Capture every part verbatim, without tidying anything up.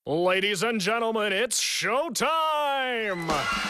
Ladies and gentlemen, it's showtime!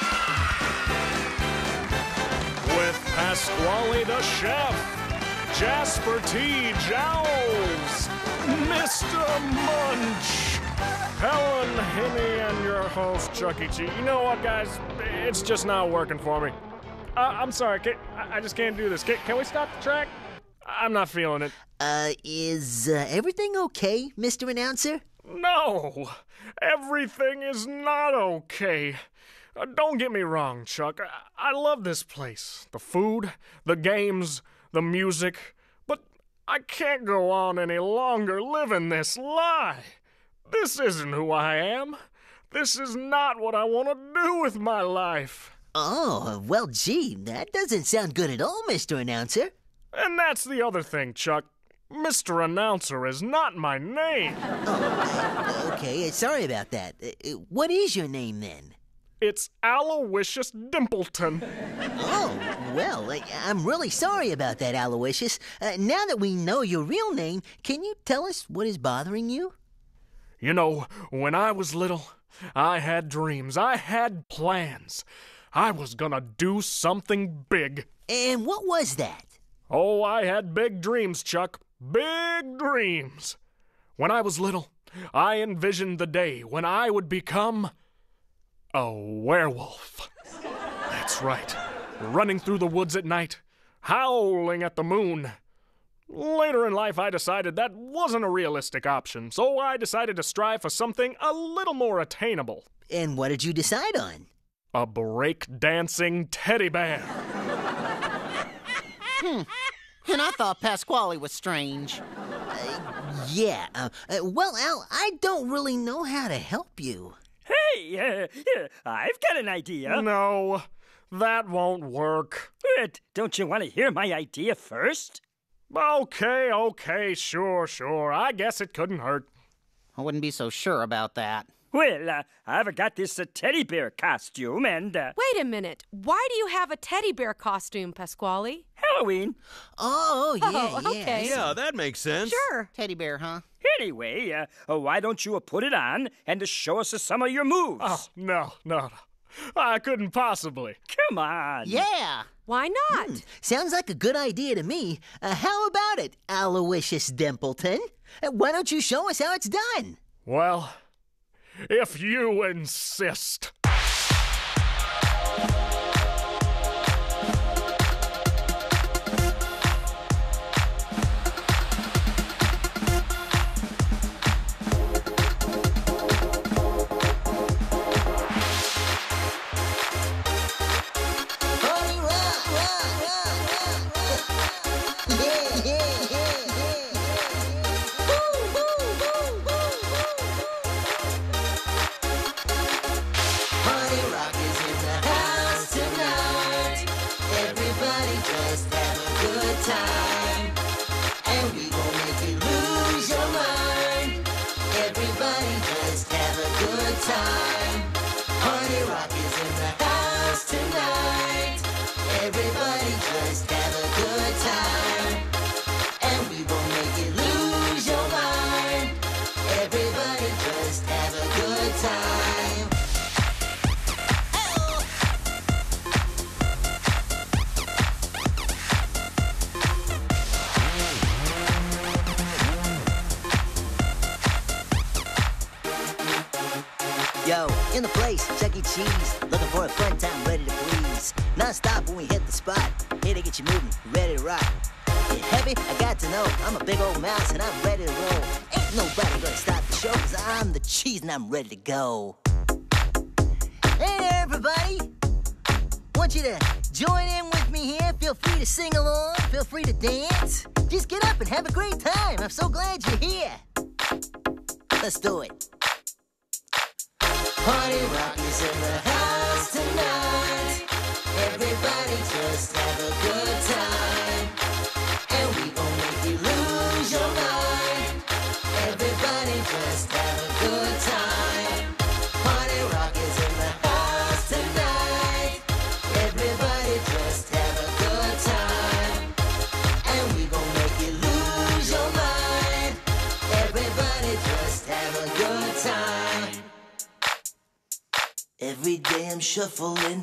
With Pasquale the Chef, Jasper T. Jowls, Mister Munch, Helen Hinney, and your host, Chucky T. You know what, guys? It's just not working for me. Uh, I'm sorry, can, I, I just can't do this. Can, can we stop the track? I'm not feeling it. Uh, is uh, everything okay, Mister Announcer? No, everything is not okay. Uh, don't get me wrong, Chuck. I-, I love this place. The food, the games, the music. But I can't go on any longer living this lie. This isn't who I am. This is not what I want to do with my life. Oh, well, gee, that doesn't sound good at all, Mister Announcer. And that's the other thing, Chuck. Mister Announcer is not my name. Oh, okay, sorry about that. Uh, what is your name, then? It's Aloysius Dimpleton. Oh, well, I- I'm really sorry about that, Aloysius. Uh, now that we know your real name, can you tell us what is bothering you? You know, when I was little, I had dreams. I had plans. I was gonna do something big. And what was that? Oh, I had big dreams, Chuck. Big dreams. When I was little, I envisioned the day when I would become a werewolf. That's right. Running through the woods at night, howling at the moon. Later in life, I decided that wasn't a realistic option, so I decided to strive for something a little more attainable. And what did you decide on? A break-dancing teddy bear. Hmm. And I thought Pasquale was strange. Uh, yeah, uh, uh, well, Al, I don't really know how to help you. Hey, uh, uh, I've got an idea. No, that won't work. But don't you want to hear my idea first? Okay, okay, sure, sure. I guess it couldn't hurt. I wouldn't be so sure about that. Well, uh, I've got this uh, teddy bear costume and... Uh, Wait a minute. Why do you have a teddy bear costume, Pasquale? Halloween. Oh, yeah, Oh, yeah. okay. Yeah, that makes sense. Sure. Teddy bear, huh? Anyway, uh, uh, why don't you uh, put it on and uh, show us uh, some of your moves? Oh, no, no, no. I couldn't possibly. Come on. Yeah. Why not? Hmm, sounds like a good idea to me. Uh, how about it, Aloysius Dimpleton? Uh, why don't you show us how it's done? Well, if you insist. Party rock, rock, rock, rock, rock. Yeah, yeah, yeah, yeah. Woo, woo, woo, woo, woo. Party rock is in the house tonight. Everybody just have a good time. And we gon' make you lose your mind. Everybody just have a good time. Party rock is in the house tonight. Everybody just have a good time. And we gon' make you lose your mind. Everybody just have a good time. Oh. Yo, in the place, Chuck E. Cheese. Looking for a fun time, ready to please. Non-stop when we hit the spot. Here to get you moving, ready to rock. Get heavy? I got to know. I'm a big old mouse and I'm ready to roll. Ain't nobody gonna stop the show, cause I'm the cheese and I'm ready to go. Hey there, everybody. Want you to join in with me here. Feel free to sing along. Feel free to dance. Just get up and have a great time. I'm so glad you're here. Let's do it. Party rock is in the house tonight. Everybody just have a good time. And we gon' make you lose your mind. Everybody just have a good time. Party rock is in the house tonight. Everybody just have a good time. And we gon' make you lose your mind. Everybody just have a good time. Every day I'm shuffling.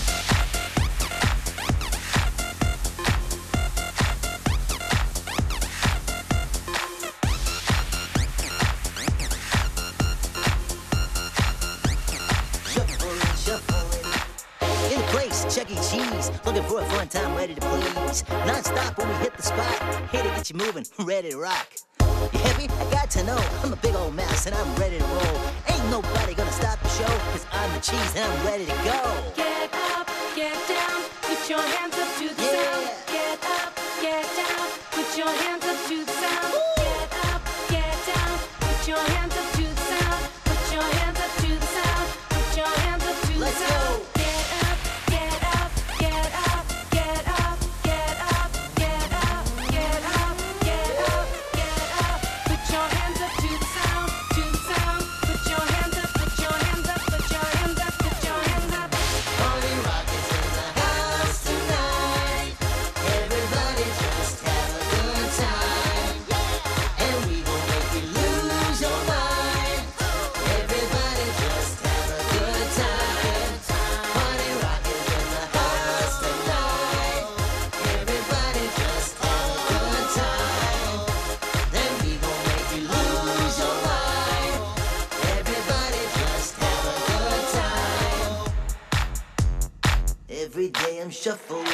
Shuffling, shuffling. In the place, Chuck E. Cheese. Looking for a fun time, ready to please. Non-stop when we hit the spot. Here to get you moving, ready to rock. You heavy? I got to know. I'm a big old mouse and I'm ready to roll. Ain't nobody gonna stop the show, cause I'm the cheese and I'm ready to go. Get up, get down, put your hands up to the Yeah. sound. Get up, get down, put your hands up to the sound. Get up, get down, put your hands up to the sound. Put your hands up to the sound. Put your hands up to the Let's sound. go. Get up, get up, get up, get up, get up, get up, get up, get up, get up. Put your hands up to the sound, to the sound. Put your hands up, put your hands up, put your hands up, put your hands up. Party Rock is in the house tonight. Everybody just have a good time. And we gon' make you lose your mind. Everybody just have a good time. Party Rock is in the house tonight. Everybody just have a good time. Then we gon' make you lose your mind. Everybody just have a good time. Every day I'm shuffling.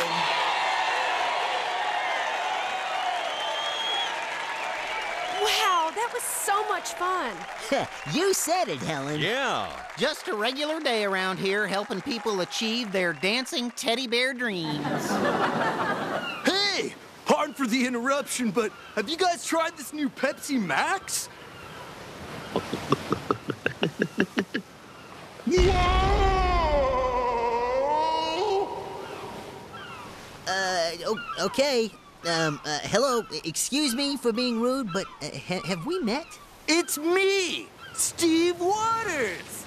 Wow, that was so much fun. You said it, Helen. Yeah. Just a regular day around here helping people achieve their dancing teddy bear dreams. Hey! Pardon for the interruption, but have you guys tried this new Pepsi Max? Uh, o- okay. Um, uh, hello. Excuse me for being rude, but uh, ha- have we met? It's me, Steve Waters!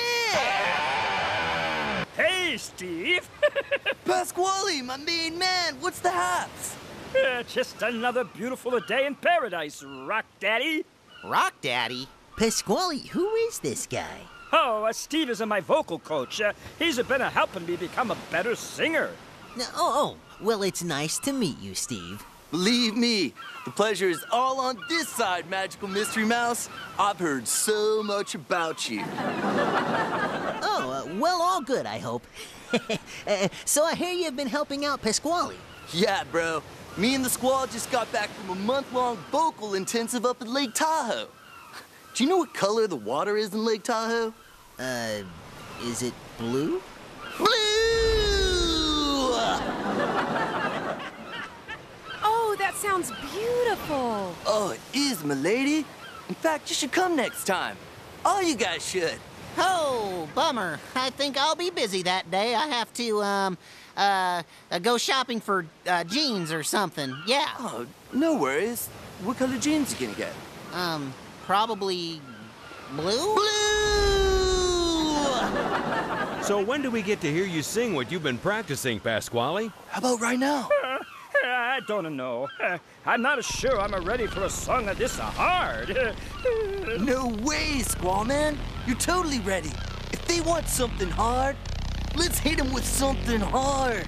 Yeah! Hey, Steve. Pasquale, my main man, what's the haps? Uh, just another beautiful day in paradise, Rock Daddy. Rock Daddy? Pasquale, who is this guy? Oh, uh, Steve is uh, my vocal coach. Uh, he's uh, been uh, helping me become a better singer. No, oh, oh, well, it's nice to meet you, Steve. Believe me, the pleasure is all on this side, Magical Mystery Mouse. I've heard so much about you. Oh, uh, well, all good, I hope. uh, so I hear you've been helping out Pasquale. Yeah, bro. Me and the squad just got back from a month-long vocal intensive up at Lake Tahoe. Do you know what color the water is in Lake Tahoe? Uh, is it blue? Blue! Oh, that sounds beautiful. Oh, it is, milady. In fact, you should come next time. All you guys should. Oh, bummer. I think I'll be busy that day. I have to, um, uh, uh go shopping for uh, jeans or something. Yeah. Oh, no worries. What color jeans you gonna get? Um, probably blue? Blue! So when do we get to hear you sing what you've been practicing, Pasquale? How about right now? Uh, I don't know. Uh, I'm not sure I'm uh, ready for a song uh, this hard. No way, Squaw Man. You're totally ready. If they want something hard, let's hit them with something hard.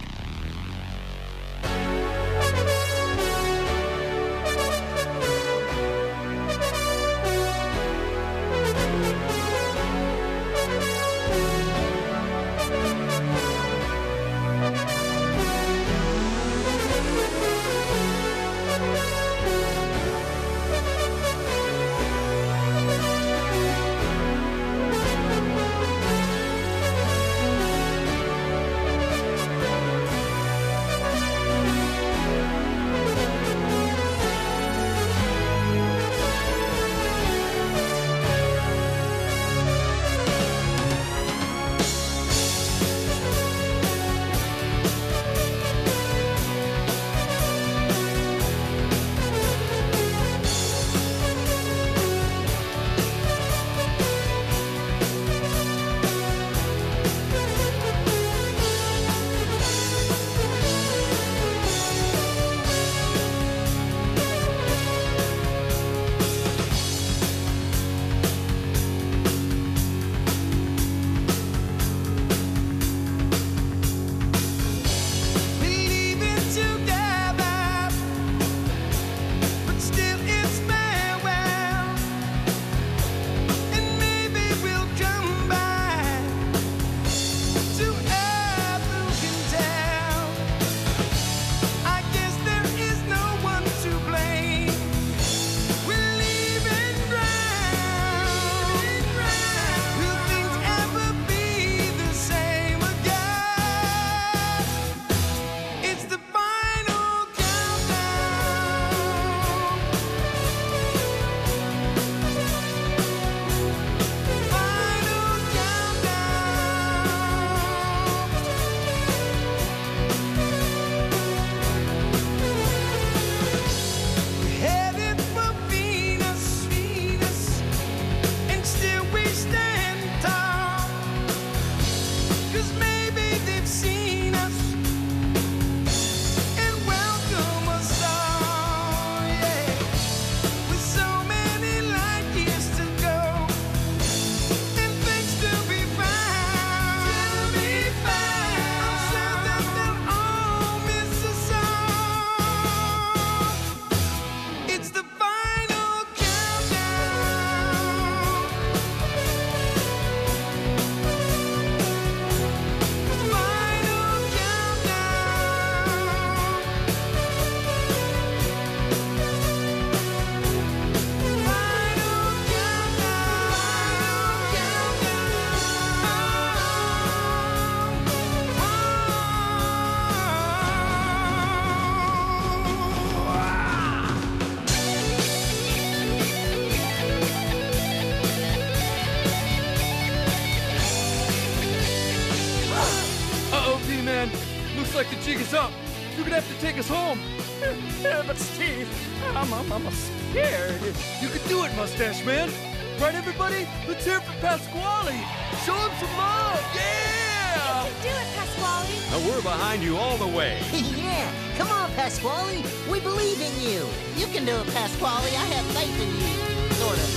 Looks like the jig is up. You're gonna have to take us home. Yeah, but Steve, I'm, I'm, I'm scared. You can do it, Mustache Man. Right, everybody? Let's hear it for Pasquale. Show him some love. Yeah! Do it, Pasquale. Now we're behind you all the way. Yeah, come on, Pasquale. We believe in you. You can do it, Pasquale. I have faith in you. Sort of.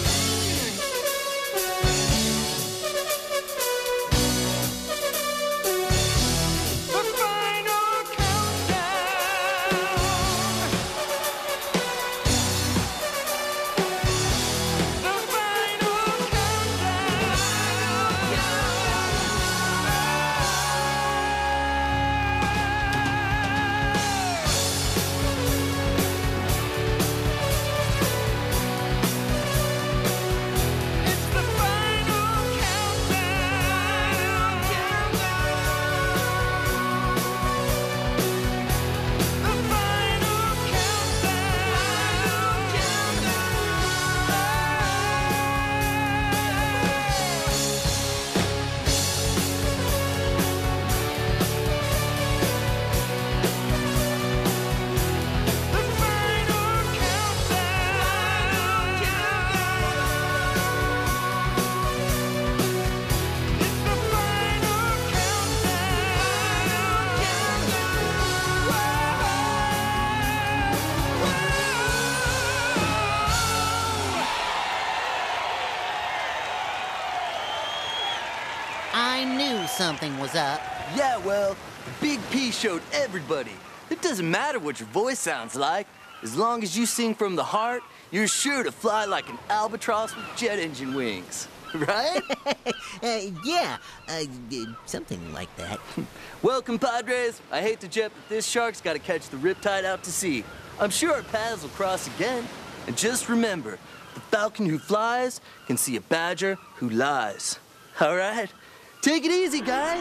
I knew something was up. Yeah, well, Big P showed everybody. It doesn't matter what your voice sounds like. As long as you sing from the heart, you're sure to fly like an albatross with jet engine wings. Right? uh, yeah, uh, something like that. Well, compadres, I hate to jet, but this shark's got to catch the riptide out to sea. I'm sure our paths will cross again. And just remember, the falcon who flies can see a badger who lies. All right? Take it easy, guys.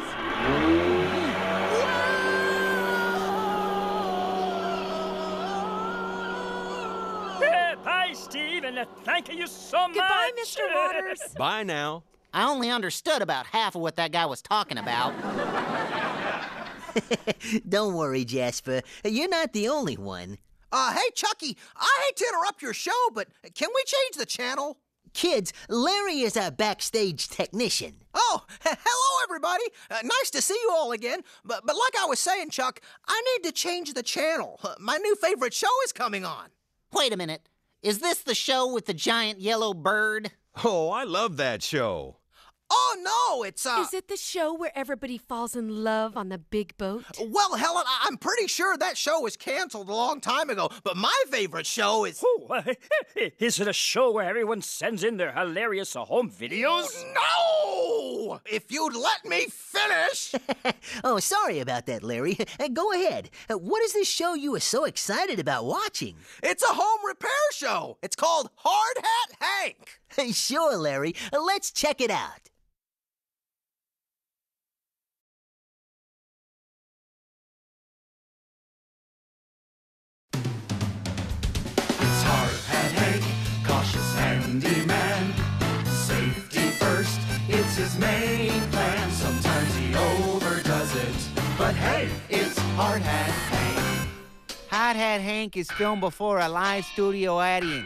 Hey, bye, Steve, and uh, thank you so much. Goodbye, Mister Waters. Bye now. I only understood about half of what that guy was talking about. Don't worry, Jasper. You're not the only one. Uh, hey, Chucky, I hate to interrupt your show, but can we change the channel? Kids, Larry is our backstage technician. Oh, hello, everybody. Uh, nice to see you all again. But, but like I was saying, Chuck, I need to change the channel. Uh, my new favorite show is coming on. Wait a minute. Is this the show with the giant yellow bird? Oh, I love that show. Oh, no, it's, uh... Is it the show where everybody falls in love on the big boat? Well, Helen, I- I'm pretty sure that show was canceled a long time ago, but my favorite show is... Oh, uh, is it a show where everyone sends in their hilarious uh, home videos? No! If you'd let me finish! Oh, sorry about that, Larry. Uh, Go ahead. Uh, What is this show you were so excited about watching? It's a home repair show. It's called Hard Hat Hank. Sure, Larry. Uh, Let's check it out. It's Hard Hat Hank, cautious handyman. Safety first, it's his main plan. Sometimes he overdoes it, but hey, it's Hard Hat Hank. Hard Hat Hank is filmed before a live studio audience.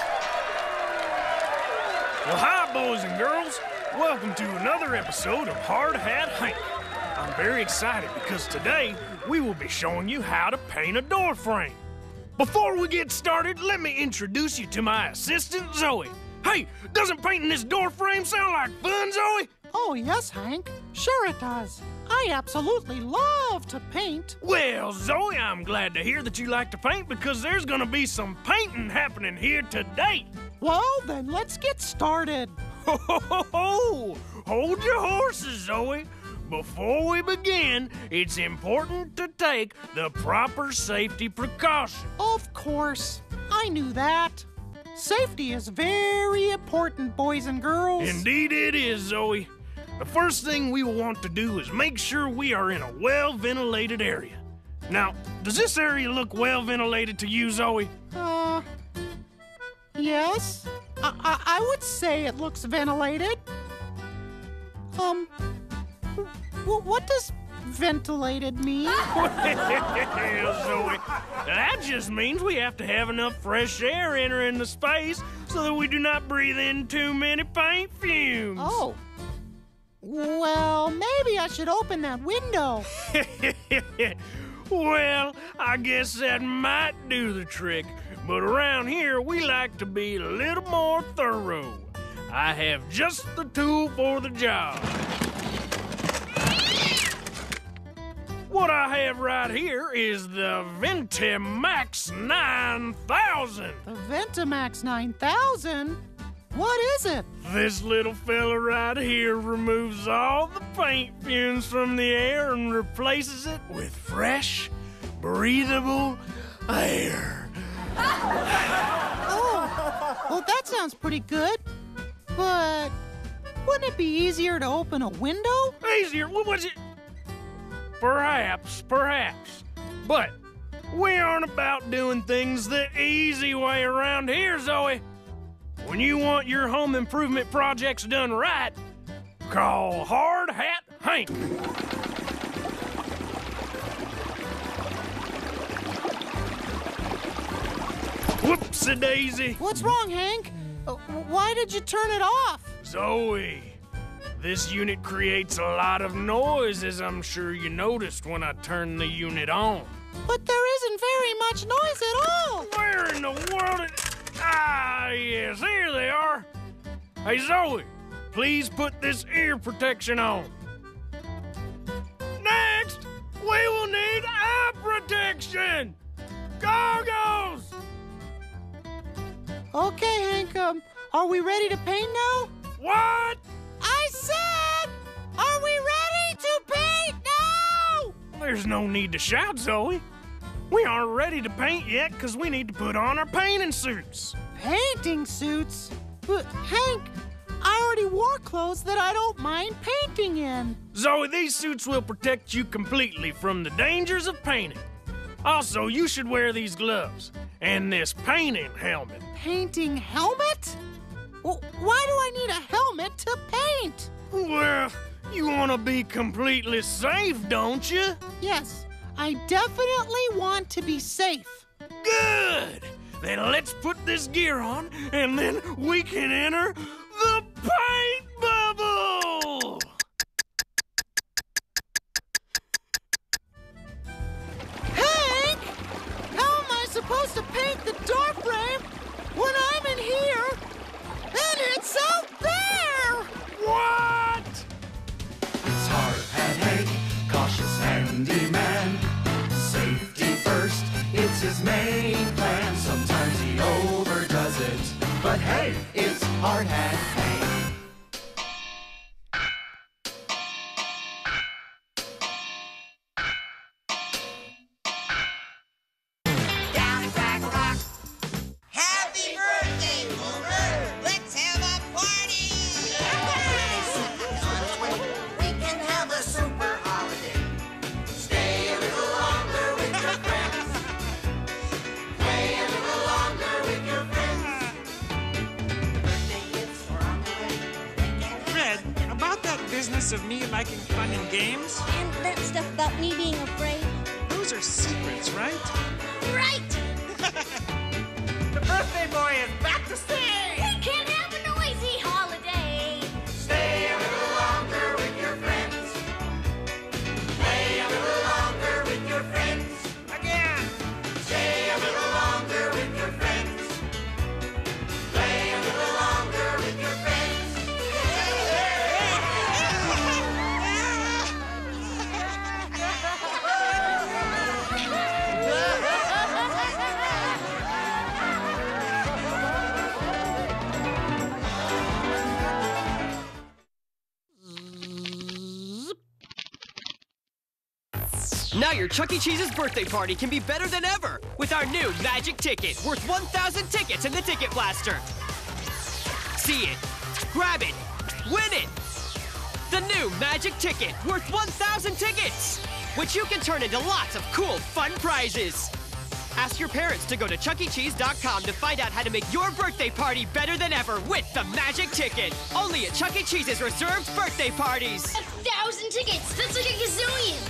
Well, hi, boys and girls. Welcome to another episode of Hard Hat Hank. I'm very excited because today we will be showing you how to paint a door frame. Before we get started, let me introduce you to my assistant, Zoe. Hey, doesn't painting this door frame sound like fun, Zoe? Oh, yes, Hank. Sure it does. I absolutely love to paint. Well, Zoe, I'm glad to hear that you like to paint because there's gonna be some painting happening here today. Well, then let's get started. Ho, ho, ho, ho! Hold your horses, Zoe. Before we begin, it's important to take the proper safety precautions. Of course. I knew that. Safety is very important, boys and girls. Indeed it is, Zoe. The first thing we will want to do is make sure we are in a well-ventilated area. Now, does this area look well-ventilated to you, Zoe? Uh, yes. I, I, I would say it looks ventilated. Um, w- what does ventilated me. Well, Zoe, that just means we have to have enough fresh air entering the space so that we do not breathe in too many paint fumes. Oh. Well, maybe I should open that window. Well, I guess that might do the trick, but around here we like to be a little more thorough. I have just the tool for the job. What I have right here is the Ventimax nine thousand. The Ventimax nine thousand? What is it? This little fella right here removes all the paint fumes from the air and replaces it with fresh, breathable air. Oh, well, that sounds pretty good. But wouldn't it be easier to open a window? Easier? What was it? Perhaps, perhaps. But we aren't about doing things the easy way around here, Zoe. When you want your home improvement projects done right, call Hard Hat Hank. Whoopsie-daisy. What's wrong, Hank? Uh, why did you turn it off? Zoe, this unit creates a lot of noise, as I'm sure you noticed when I turned the unit on. But there isn't very much noise at all. Where in the world is... Ah, yes, here they are. Hey, Zoe, please put this ear protection on. Next, we will need eye protection. Goggles! Okay, Hank, um, are we ready to paint now? What? I said, are we ready to paint now? There's no need to shout, Zoe. We aren't ready to paint yet because we need to put on our painting suits. Painting suits? But, Hank, I already wore clothes that I don't mind painting in. Zoe, these suits will protect you completely from the dangers of painting. Also, you should wear these gloves and this painting helmet. Painting helmet? Well, why do I need a helmet to paint? Well, you want to be completely safe, don't you? Yes, I definitely want to be safe. Good! Then let's put this gear on, and then we can enter the paint bubble! Hank! How am I supposed to paint the door frame when I'm in here and it's out there? What? It's Hard Hat Hank, cautious handyman. Safety first, it's his main plan. Sometimes he overdoes it, but hey, it's Hard Hat Hank. Happy birthday, Boomer! Let's have a party! We can have a super holiday. Stay a little longer with your friends. Play a little longer with your friends. Birthday gifts are on the way. Fred, about that business of me liking fun and games, And that stuff about me being afraid. those are secrets, right? Right! The birthday boy is back to stay! We can have a noisy holiday. Stay a little longer with your friends. Play a little longer with your friends. Again! Stay a little longer with your friends. Play a little longer with your friends. Now your Chuck E. Cheese's birthday party can be better than ever with our new Magic Ticket, worth one thousand tickets in the Ticket Blaster. See it, grab it, win it! The new Magic Ticket, worth one thousand tickets, which you can turn into lots of cool, fun prizes. Ask your parents to go to chuck e cheese dot com to find out how to make your birthday party better than ever with the Magic Ticket. Only at Chuck E. Cheese's reserved birthday parties. A thousand tickets. That's like a gazillion.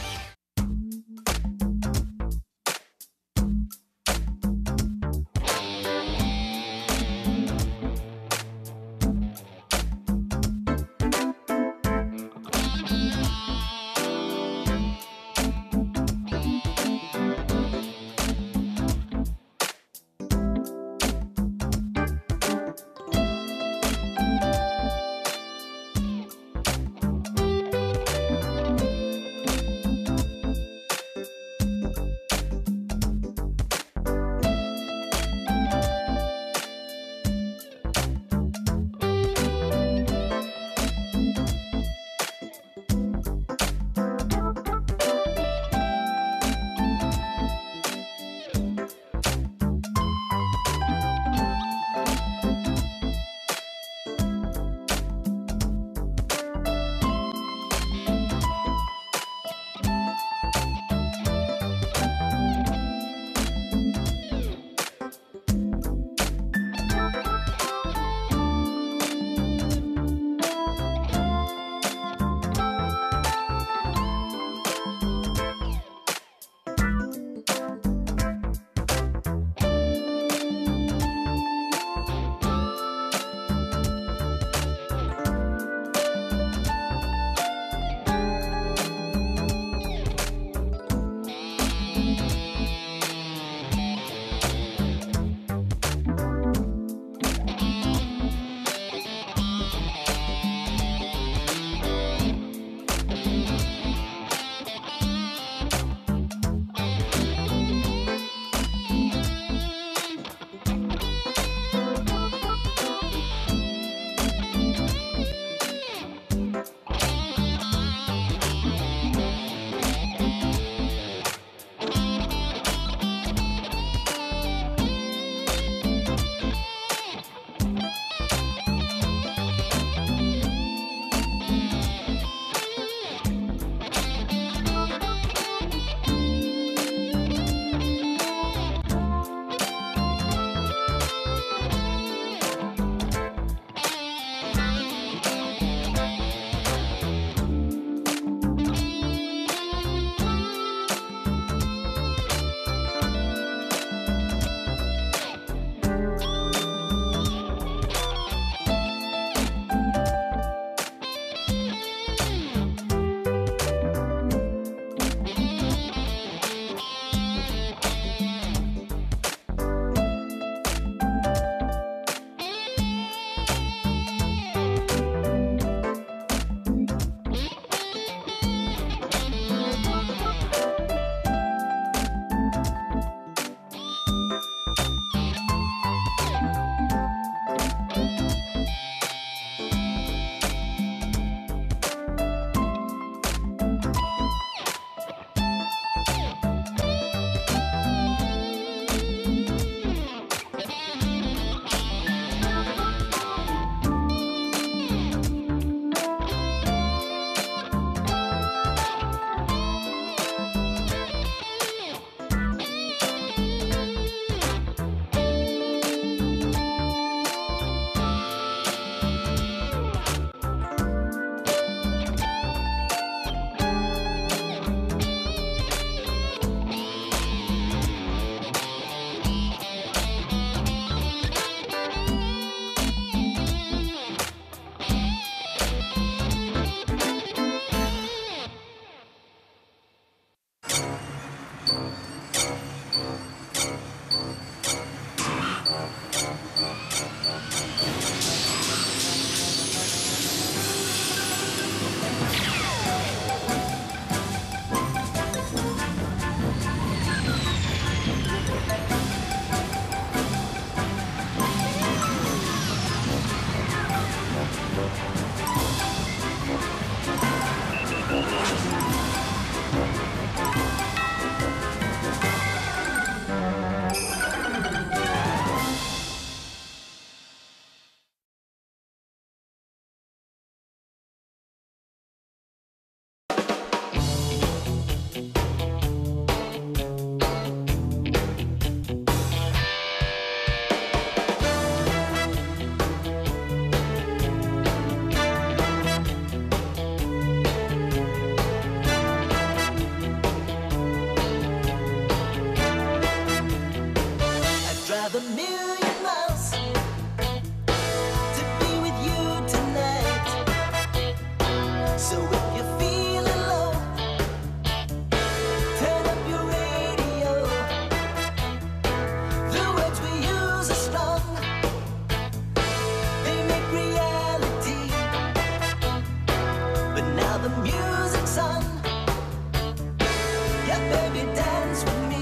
So if you're feeling low, turn up your radio. The words we use are strong. They make reality. But now the music's on. Yeah, baby, dance with me.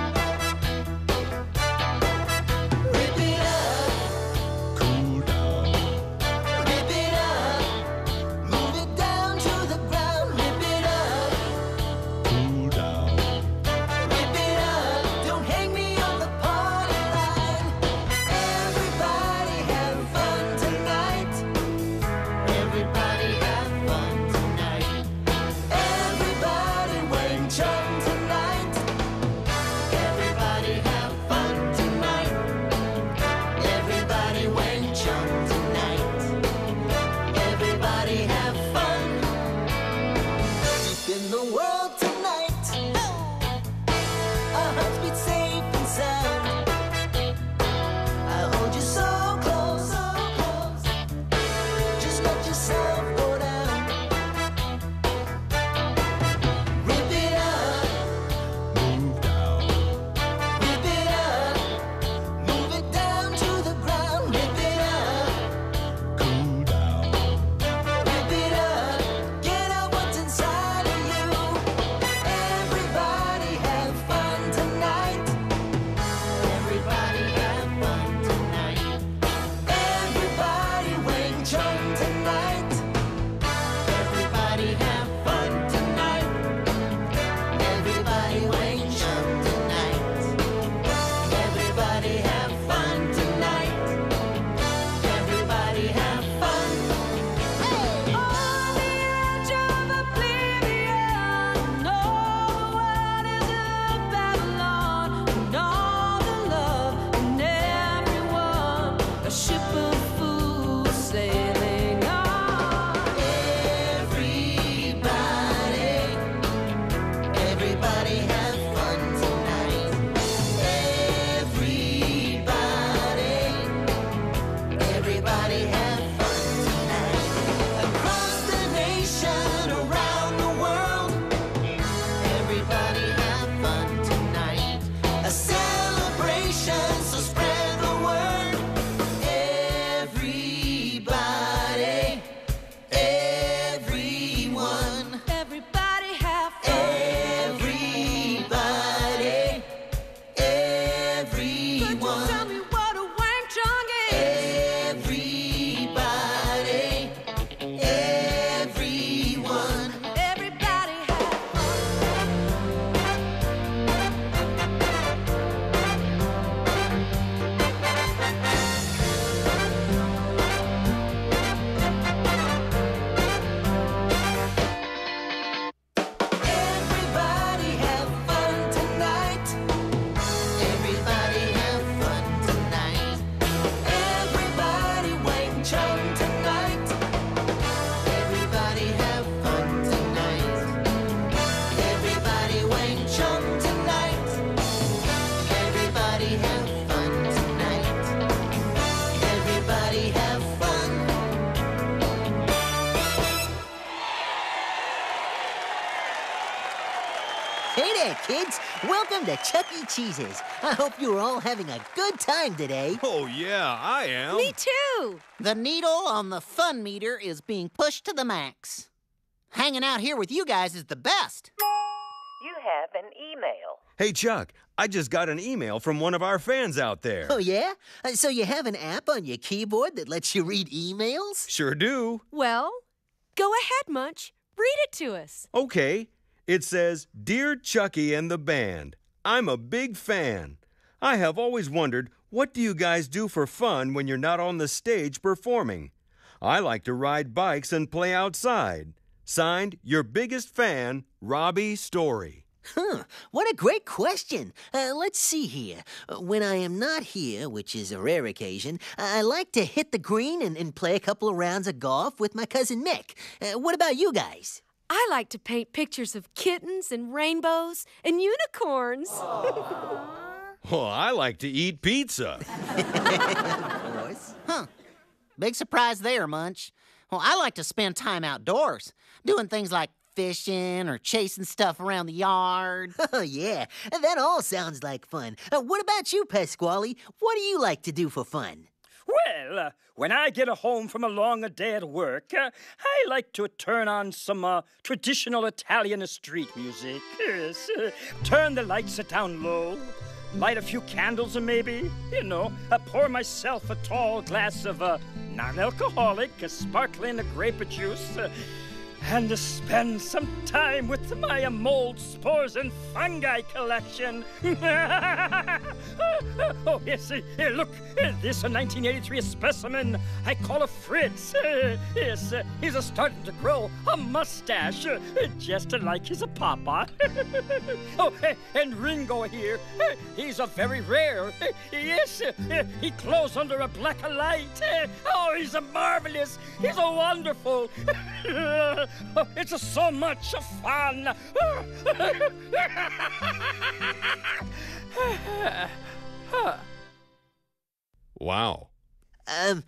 Rip it up. Cool down. Rip it up. Move it down to the ground. Rip it up. Cool down. Rip it up. Don't hang me on the party line. Everybody have fun tonight. Everybody have fun tonight. Everybody Wang Chung tonight. Everybody have fun tonight. Everybody Wang Chung tonight. Everybody have fun. Deep in the world tonight. Our hearts beat safe and sound. I hold you so close, so close. Just let yourself go down. Rip it up. Move down. Rip it up. Move it down to the ground. Rip it up. Cool down. Rip it up. Get out what's inside of you. Everybody have fun tonight. Everybody have fun tonight. Everybody Wang Chung tonight. Everybody have fun tonight. Everybody Wang Chung tonight. Everybody have fun tonight. Everybody have fun. On the edge of oblivion, all the world is a Babylon, and all the love in everyone, a ship of fools sailing on. Everybody, everybody have fun tonight. Everybody, everybody have fun tonight. Across the nation, around the world, everybody have fun tonight. A celebration, so spread the word. Everybody, everyone, Everybody have fun. everybody, everyone, Tell me what a Wang Chung is. everybody, everyone. Everybody have Everybody have fun tonight. Everybody have fun tonight. Everybody Wang Chung tonight. Everybody have fun tonight. Everybody Wang Chung tonight. Everybody have fun tonight. Everybody have fun. Hey there, kids. Welcome to Chuck E. Cheese's. I hope you're all having a good time today. Oh, yeah, I am. Me too. The needle on the fun meter is being pushed to the max. Hanging out here with you guys is the best. You have an email. Hey, Chuck, I just got an email from one of our fans out there. Oh, yeah? Uh, So you have an app on your keyboard that lets you read emails? Sure do. Well, go ahead, Munch. Read it to us. Okay. It says, Dear Chucky and the band, I'm a big fan. I have always wondered, what do you guys do for fun when you're not on the stage performing? I like to ride bikes and play outside. Signed, your biggest fan, Robbie Story. Huh, what a great question. Uh, let's see here. Uh, When I am not here, which is a rare occasion, I like to hit the green and, and play a couple of rounds of golf with my cousin Mick. Uh, what about you guys? I like to paint pictures of kittens and rainbows and unicorns. Well, I like to eat pizza. Huh. Big surprise there, Munch. Well, I like to spend time outdoors, doing things like fishing or chasing stuff around the yard. Oh, yeah. That all sounds like fun. Uh, what about you, Pasquale? What do you like to do for fun? Well, uh, when I get home from a long day at work, uh, I like to turn on some uh, traditional Italian street music. Yes, uh, turn the lights down low, light a few candles maybe, you know, uh, pour myself a tall glass of uh, non-alcoholic, uh, sparkling grape juice, uh, and to spend some time with my uh, mold, spores, and fungi collection. Oh, yes, uh, uh, look, uh, this uh, nineteen eighty-three specimen I call a Fritz. Uh, yes, uh, he's uh, starting to grow a mustache, uh, just like his uh, papa. Oh, uh, and Ringo here, uh, he's a uh, very rare. Uh, yes, uh, uh, he glows under a black light. Uh, oh, he's a uh, marvelous. He's a uh, wonderful. Oh, it's uh, so much fun. Wow. Um.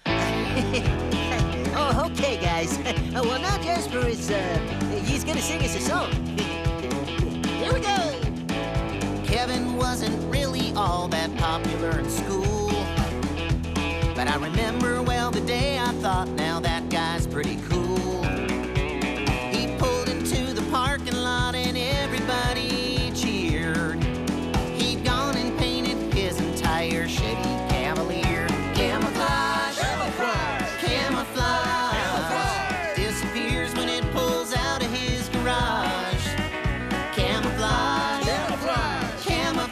Oh, okay, guys. Uh, well, now Jasper is, uh, he's gonna sing us a song. Here we go. Kevin wasn't really all that popular in school, but I remember well the day I thought, now that guy's pretty cool. He pulled into the parking lot and everybody cheered. He'd gone and painted his entire Chevy Cavalier. Camouflage, camouflage, camouflage, camouflage. Disappears when it pulls out of his garage. Camouflage, camouflage,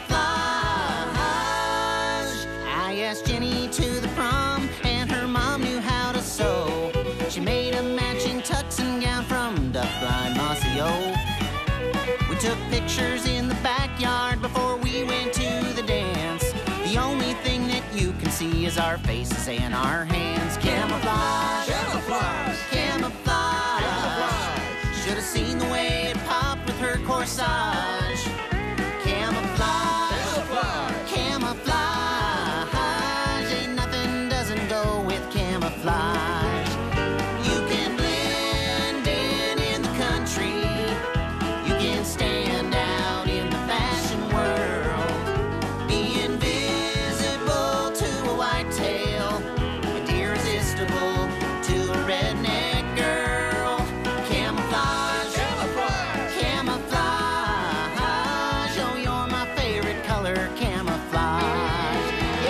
camouflage. I asked Jenny to the prom, and her mom knew how to sew. She made a matching tux and gown from Duck Blind Mossy O. We took pictures in the backyard before we went to the dance. The only thing that you can see is our faces and our hands. Camouflage, camouflage, camouflage, camouflage. Should have seen the way it popped with her corsage. Camouflage, camouflage, camouflage. Ain't nothing doesn't go with camouflage. You can blend in in the country. You can stand out in the fashion world. Be invisible to a whitetail and irresistible to a redneck girl. Camouflage, camouflage, camouflage. Oh, you're my favorite color, camouflage.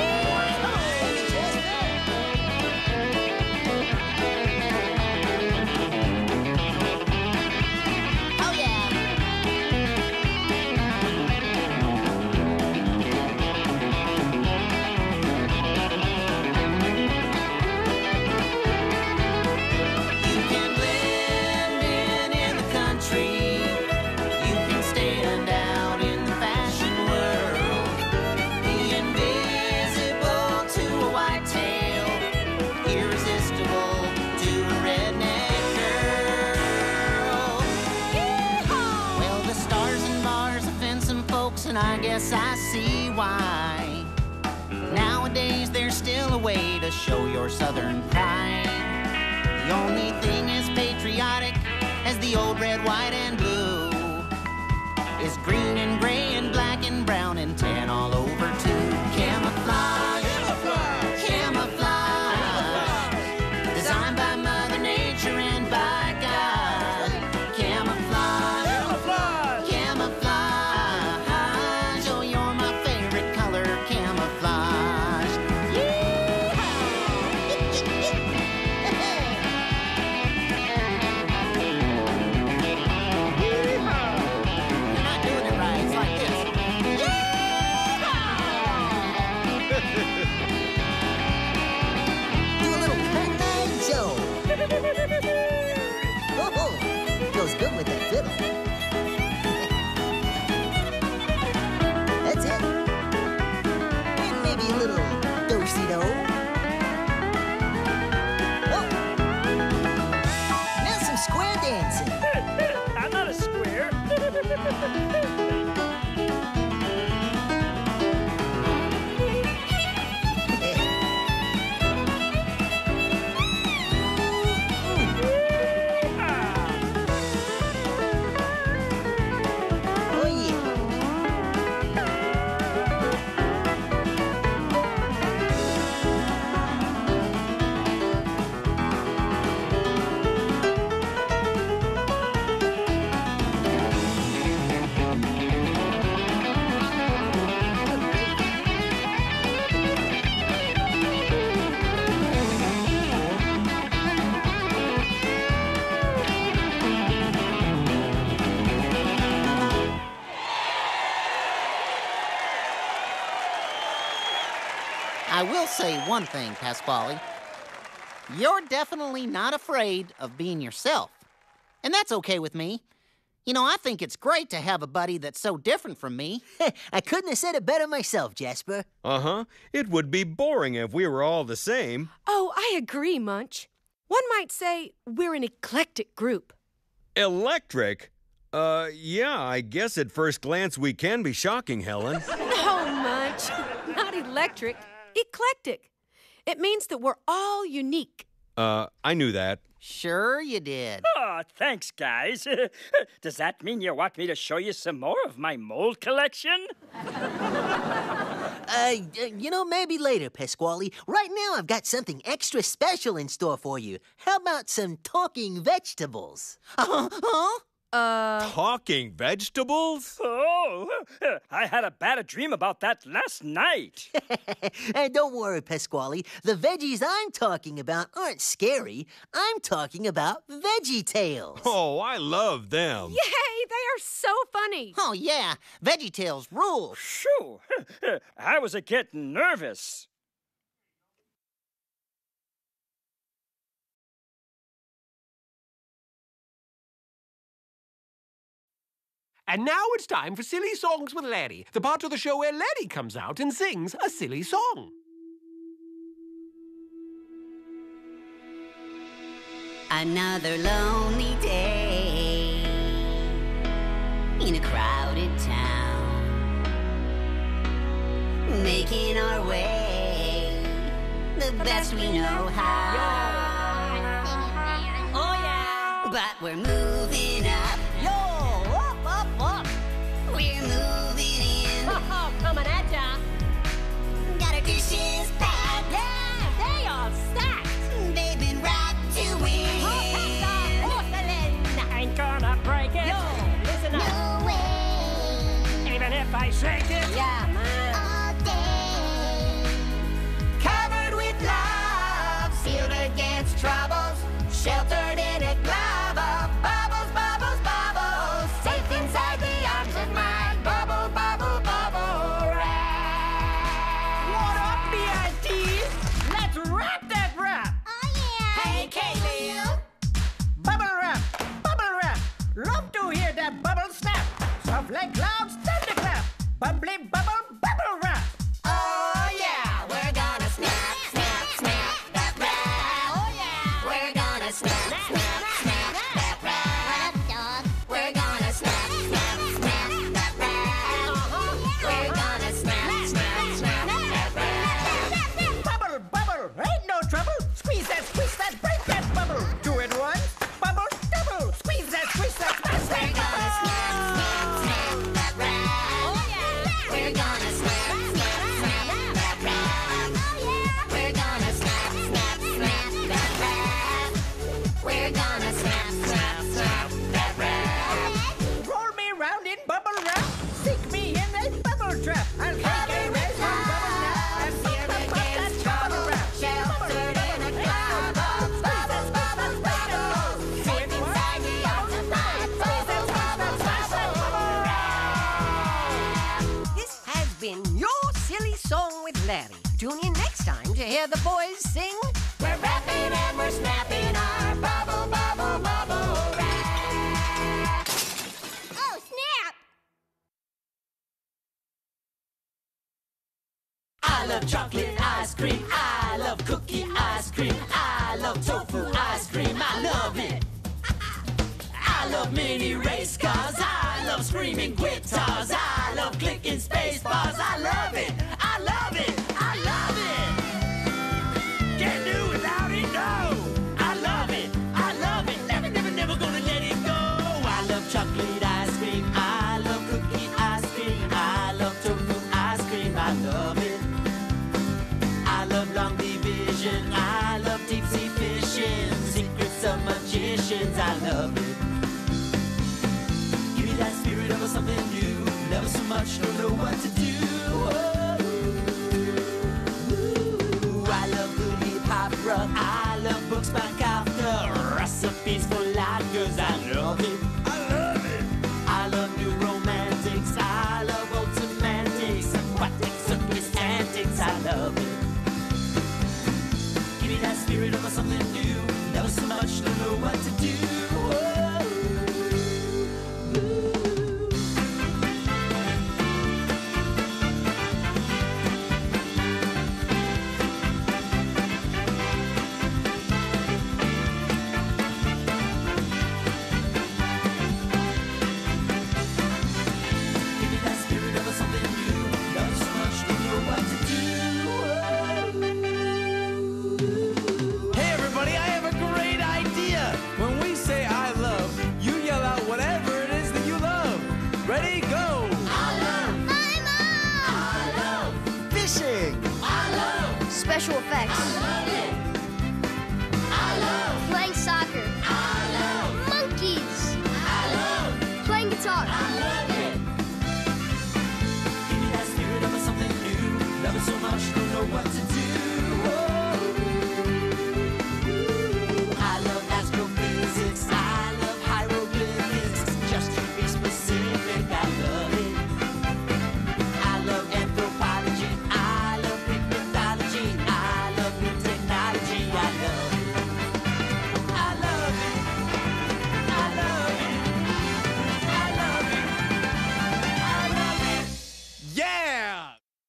Oh, yeah. You can blend in in the country. You can stand out in the fashion world. Be invisible to a whitetail, irresistible to a redneck girl. Well, the stars and bars offend some folks, and I guess I see why. Nowadays, there's still a way to show your southern pride. The only thing as patriotic as the old red, white, and blue is green and gray and black and brown and tan all over too. Camouflage, camouflage, camouflage. Designed by Mother Nature and by God. Camouflage, camouflage, camouflage. Oh, you're my favorite color, camouflage. You're not doing it right. It's like this. Do a little Pac-Man Joe. Oh, goes good with that fiddle. That's it. And maybe a little do-si-do. Oh. Now some square dancing. I'm not a square. I will say one thing, Pasquale. You're definitely not afraid of being yourself. And that's okay with me. You know, I think it's great to have a buddy that's so different from me. I couldn't have said it better myself, Jasper. Uh-huh. It would be boring if we were all the same. Oh, I agree, Munch. One might say we're an eclectic group. Electric? Uh, yeah, I guess at first glance we can be shocking, Helen. No, Munch. Not electric. Eclectic. It means that we're all unique. Uh, I knew that. Sure you did. Oh, thanks, guys. Does that mean you want me to show you some more of my mold collection? Uh, you know, maybe later, Pasquale. Right now, I've got something extra special in store for you. How about some talking vegetables? Uh, huh? Uh... Talking vegetables? Oh, I had a bad dream about that last night. And don't worry, Pasquale. The veggies I'm talking about aren't scary. I'm talking about Veggie Tales. Oh, I love them. Yay, they are so funny. Oh, yeah. Veggie Tales rule. Shoo! I was a getting nervous. And now it's time for Silly Songs with Larry, the part of the show where Larry comes out and sings a silly song. Another lonely day in a crowded town, making our way the best we know how. Oh yeah, but we're moving up. Yo, up, up, up. We're moving in. Oh, coming at ya. Got our dishes packed. Yeah, they are stacked. They've been wrapped to win. Ain't gonna break it. Yo, listen up. No way. Even if I shake it. Yeah, man. All day. Covered with love. Sealed against troubles. Sheltered in a glove of bubbles, bubbles, bubbles. Safe inside the arms of my bubble, bubble, bubble wrap. What up, B I Ts? Let's wrap that wrap. Oh, yeah. Hey, Caleb. Bubble wrap, bubble wrap. Love to hear that bubble snap. Soft like clouds, thunderclap. Bubbly bubble, bubble wrap. Oh, yeah. We're gonna snap, snap, snap that wrap. Oh, yeah. We're gonna snap, snap, snap that wrap. We're gonna snap, snap, snap that wrap. We're gonna snap, snap, snap that wrap. Bubble, bubble, ain't no trouble. Squeeze that, squeeze that, break that bubble. Do it once, bubble, double. Squeeze that, squeeze that, smash We're that gonna snap, snap, snap that wrap. Oh, yeah. We're gonna snap, snap, snap that wrap. We're gonna snap, snap, snap that wrap. We're gonna snap, snap, snap that wrap. Roll me round in bubble wrap. Stick me in a bubble trap. I'll take a rest on bubble nap and Sealed pop, pop, pop that against bubble trouble. wrap. Sheltered in a cloud of bubbles, bubbles, bubbles. Safe inside the arms of my bubble, bubble, bubble wrap. This has been your silly song with Larry. Tune in next time to hear the boys sing. We're rapping and we're snapping our bubble, bubble, bubble wrap. Oh, snap! I love chocolate ice cream. I love cookie ice cream. I love tofu ice cream. I love it. I love mini race cars. I love screaming guitars. I love clicking space bars. I love it. I love it. I love it. Can't do without it, no. I love it. I love it. Never, never, never gonna let it go. I love chocolate ice cream. I love cookie ice cream. I love tofu ice cream. I love it. I love long division. I love deep sea fishing. Secrets of magicians. I love it. Give me that spirit of something new. Never so much, don't know what to do. Ooh, I love good hip hop rock. I love books by Kafka. Recipes for lagers. I love it. I love it. I love new romantics. I love old semantics. Aquatic circus antics. I love it. playing guitar. I love it. Give me that spirit of something new. Love it so much, don't know what to do. Oh. I love astrophysics. I love hieroglyphics. Just to be specific, I love it. I love anthropology. I love mythology. I love new technology. I love it. I love it. I love it. I love it. I love it. Yeah!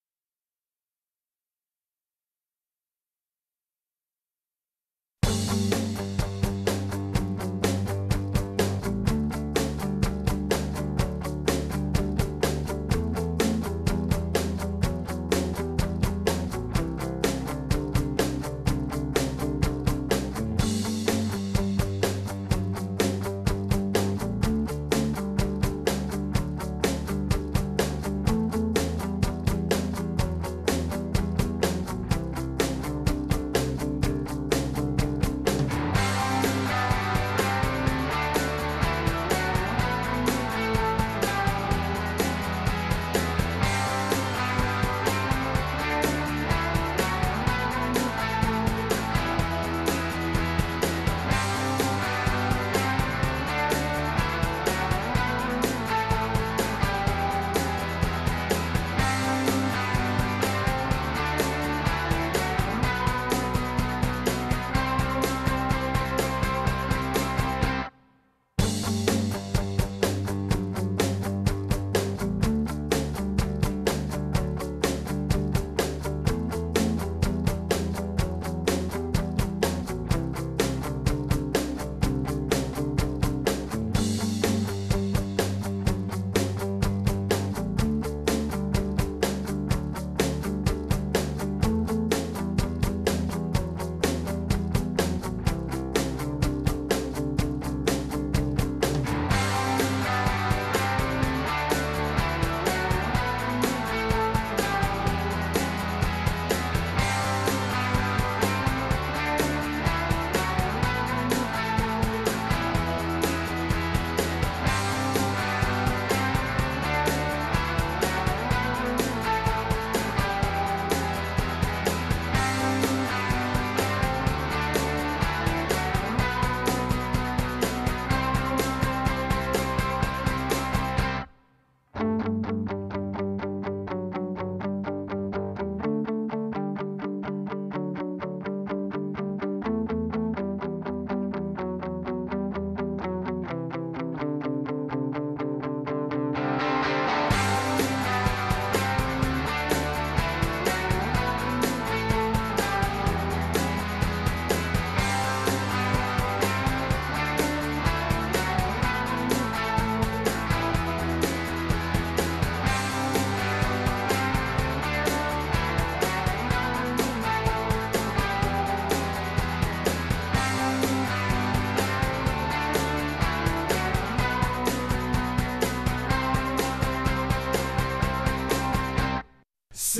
C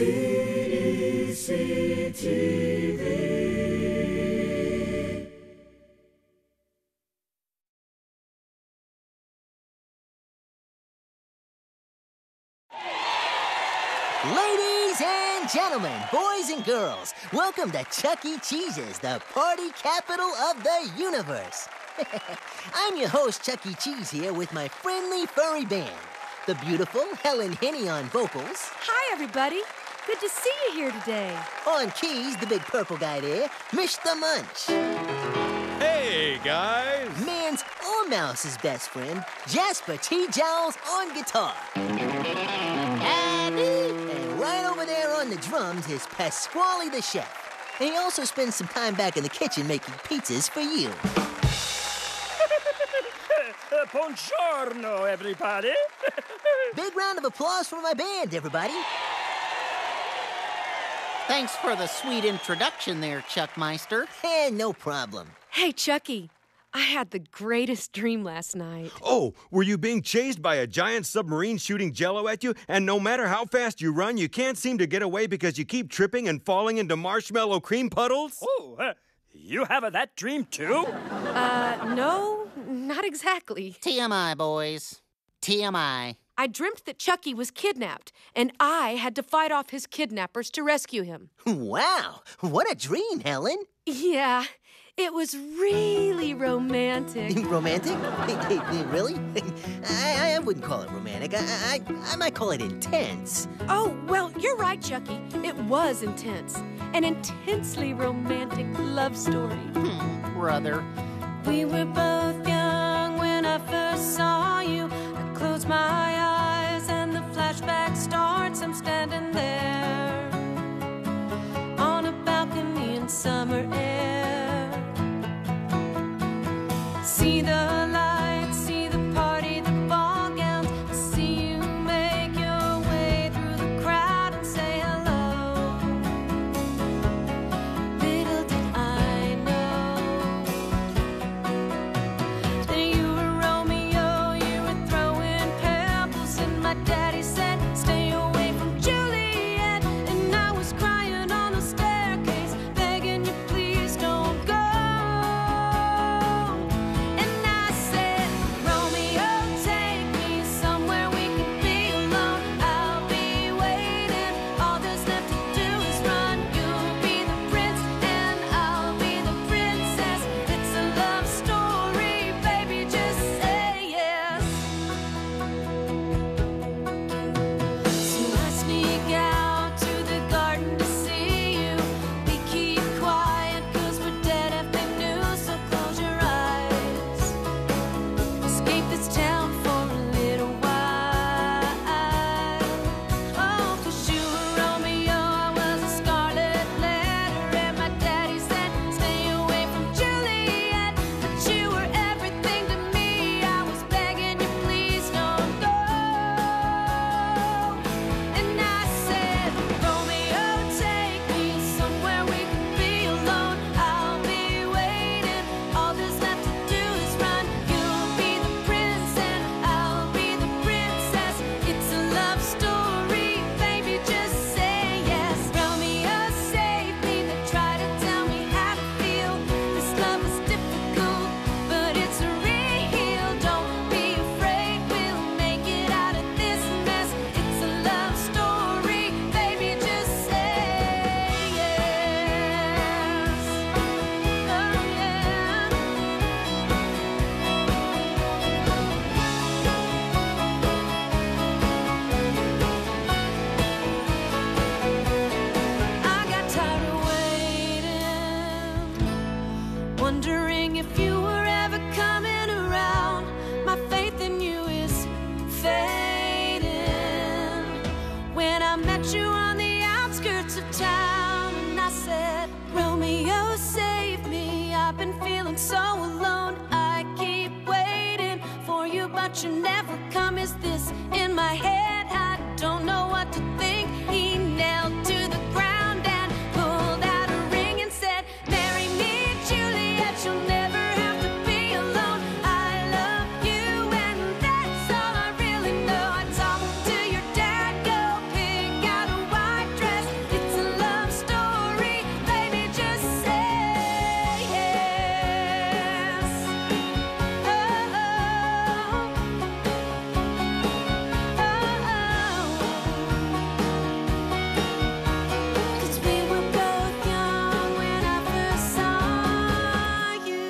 E C T V. Ladies and gentlemen, boys and girls, welcome to Chuck E. Cheese's, the party capital of the universe. I'm your host, Chuck E. Cheese, here with my friendly furry band. The beautiful Helen Henney on vocals. Hi, everybody. Good to see you here today. On keys, the big purple guy there, Mister Munch. Hey, guys. Man's or Mouse's best friend, Jasper T. Jowls on guitar. And right over there on the drums is Pasquale the chef. And he also spends some time back in the kitchen making pizzas for you. Uh, buongiorno, everybody. Big round of applause for my band, everybody. Thanks for the sweet introduction there, Chuck Meister. Eh, no problem. Hey, Chucky, I had the greatest dream last night. Oh, were you being chased by a giant submarine shooting jello at you? And no matter how fast you run, you can't seem to get away because you keep tripping and falling into marshmallow cream puddles? Oh, uh, you have a, that dream too? Uh, no, not exactly. T M I, boys. T M I. I dreamt that Chucky was kidnapped, and I had to fight off his kidnappers to rescue him. Wow, what a dream, Helen. Yeah, it was really romantic. Romantic? Really? I, I wouldn't call it romantic. I, I, I might call it intense. Oh, well, you're right, Chucky. It was intense. An intensely romantic love story. Hmm, brother. We were both young when I first saw you. I closed my eyes and the flashback starts. I'm standing there on a balcony in summer air. See the lights, see the party, the ball gowns. I see you make your way through the crowd and say hello. Little did I know that you were Romeo, you were throwing pebbles, and my daddy said, stay away from Juliet. And I was crying on the staircase, begging you please don't go. And I said, Romeo, take me somewhere we can be alone. I'll be waiting, all there's left to do is run. You'll be the prince and I'll be the princess. It's a love story, baby, just say yes. So I sneak out to the garden to see you. We keep quiet 'cause we're dead if they knew, so close your eyes. Escape this town for a little while. Oh, 'cause you were Romeo, I was a scarlet letter, and my daddy said, stay away from Juliet. But you were everything to me, I was begging you, please don't go. And I said, Romeo, take me somewhere we can be alone. I'll be waiting, all there's left to do is run. You'll be the prince and I'll be the princess. It's a love story, baby, just say yes. Romeo, save me, they try to tell me how to feel. This love is difficult, but it's real. Don't be afraid, we'll make it out of this mess. It's a love story, baby, just say yes. Oh, yeah. I got tired of waiting, wondering if you were ever coming around. My faith in you is fading. When I met you on the outskirts of town, and I said, Romeo, save me. I've been feeling so alone. I keep waiting for you, but you never come. Is this in my head? I don't know what to think. He knelt to the ground and pulled out a ring and said, marry me, Juliet. You'll never have to be alone. I love you, and that's all I really know. I talked to your dad, go pick out a white dress. It's a love story, baby, just say yes. Oh, oh, oh. 'Cause we were both young when I first saw you.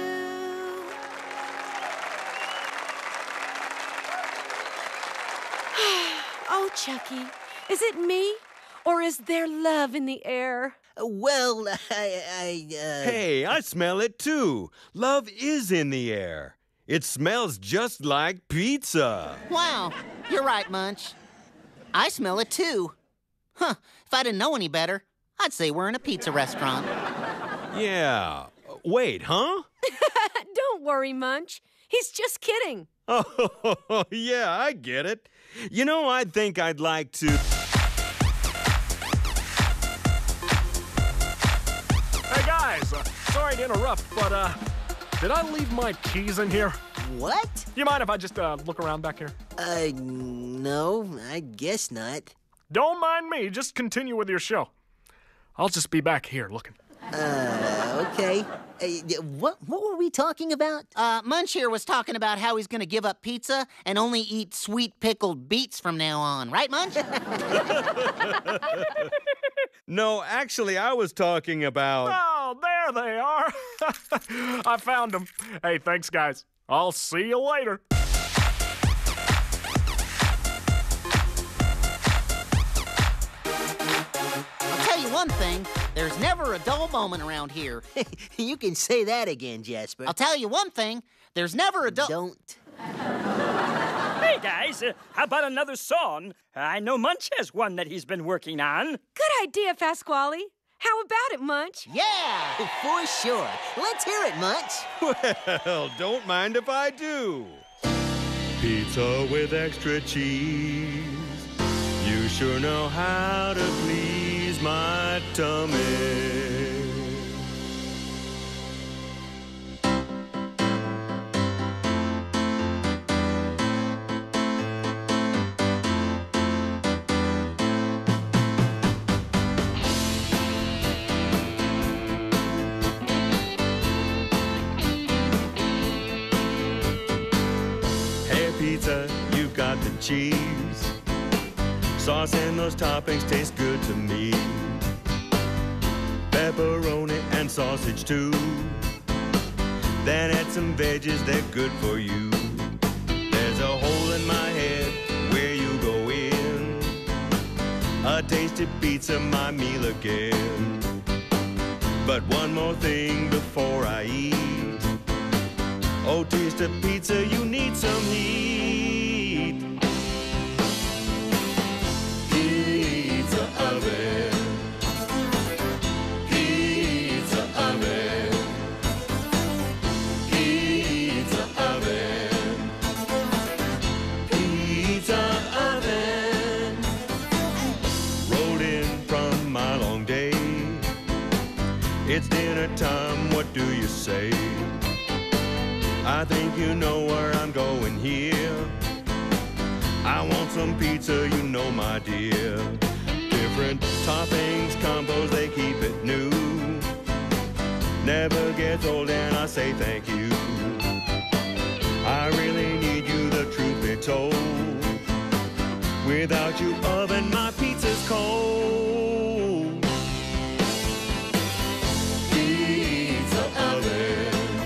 Oh, Chucky, is it me? Or is there love in the air? Well, I, I, uh... Hey, I smell it too. Love is in the air. It smells just like pizza. Wow, you're right, Munch. I smell it too. Huh, if I didn't know any better, I'd say we're in a pizza restaurant. Yeah. Wait, huh? Don't worry, Munch. He's just kidding. Oh, yeah, I get it. You know, I think I'd like to... Hey, guys, uh, sorry to interrupt, but, uh, did I leave my keys in here? What? You mind if I just, uh, look around back here? Uh, no, I guess not. Don't mind me. Just continue with your show. I'll just be back here looking. Uh, Okay. Uh, what, what were we talking about? Uh, Munch here was talking about how he's gonna give up pizza and only eat sweet pickled beets from now on. Right, Munch? No, actually, I was talking about... Oh, there they are. I found them. Hey, thanks, guys. I'll see you later. I'll tell you one thing, there's never a dull moment around here. You can say that again, Jasper. I'll tell you one thing, there's never a dull... Don't. Hey, guys, uh, how about another song? I know Munch has one that he's been working on. Good idea, Pasquale. How about it, Munch? Yeah! For sure. Let's hear it, Munch. Well, don't mind if I do. Pizza with extra cheese. You sure know how to please my tummy. Pizza, you've got the cheese. Sauce and those toppings taste good to me. Pepperoni and sausage too. Then add some veggies, they're good for you. There's a hole in my head where you go in. A tasty pizza, my meal again. But one more thing before I eat. Oh, taste of pizza, you need some heat. Pizza oven. Pizza oven. Pizza oven. Pizza oven. Rolled in from my long day. It's dinner time, what do you say? I think you know where I'm going here. I want some pizza, you know, my dear. Different toppings, combos, they keep it new. Never gets old and I say thank you. I really need you, the truth be told. Without you, oven, my pizza's cold. Pizza oven.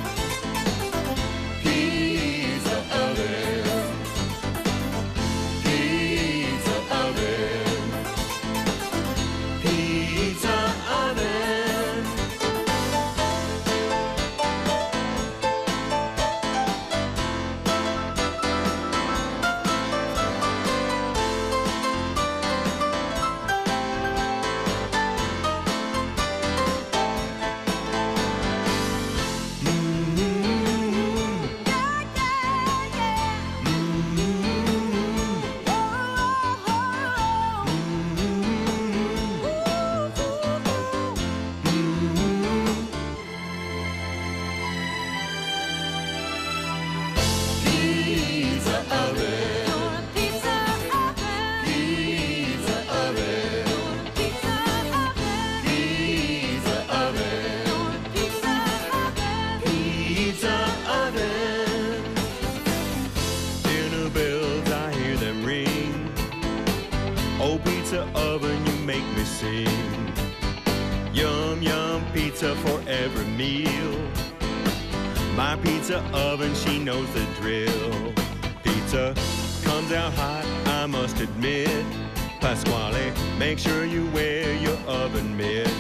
Yum, yum, pizza for every meal. My pizza oven, she knows the drill. Pizza comes out hot, I must admit. Pasquale, make sure you wear your oven mitts.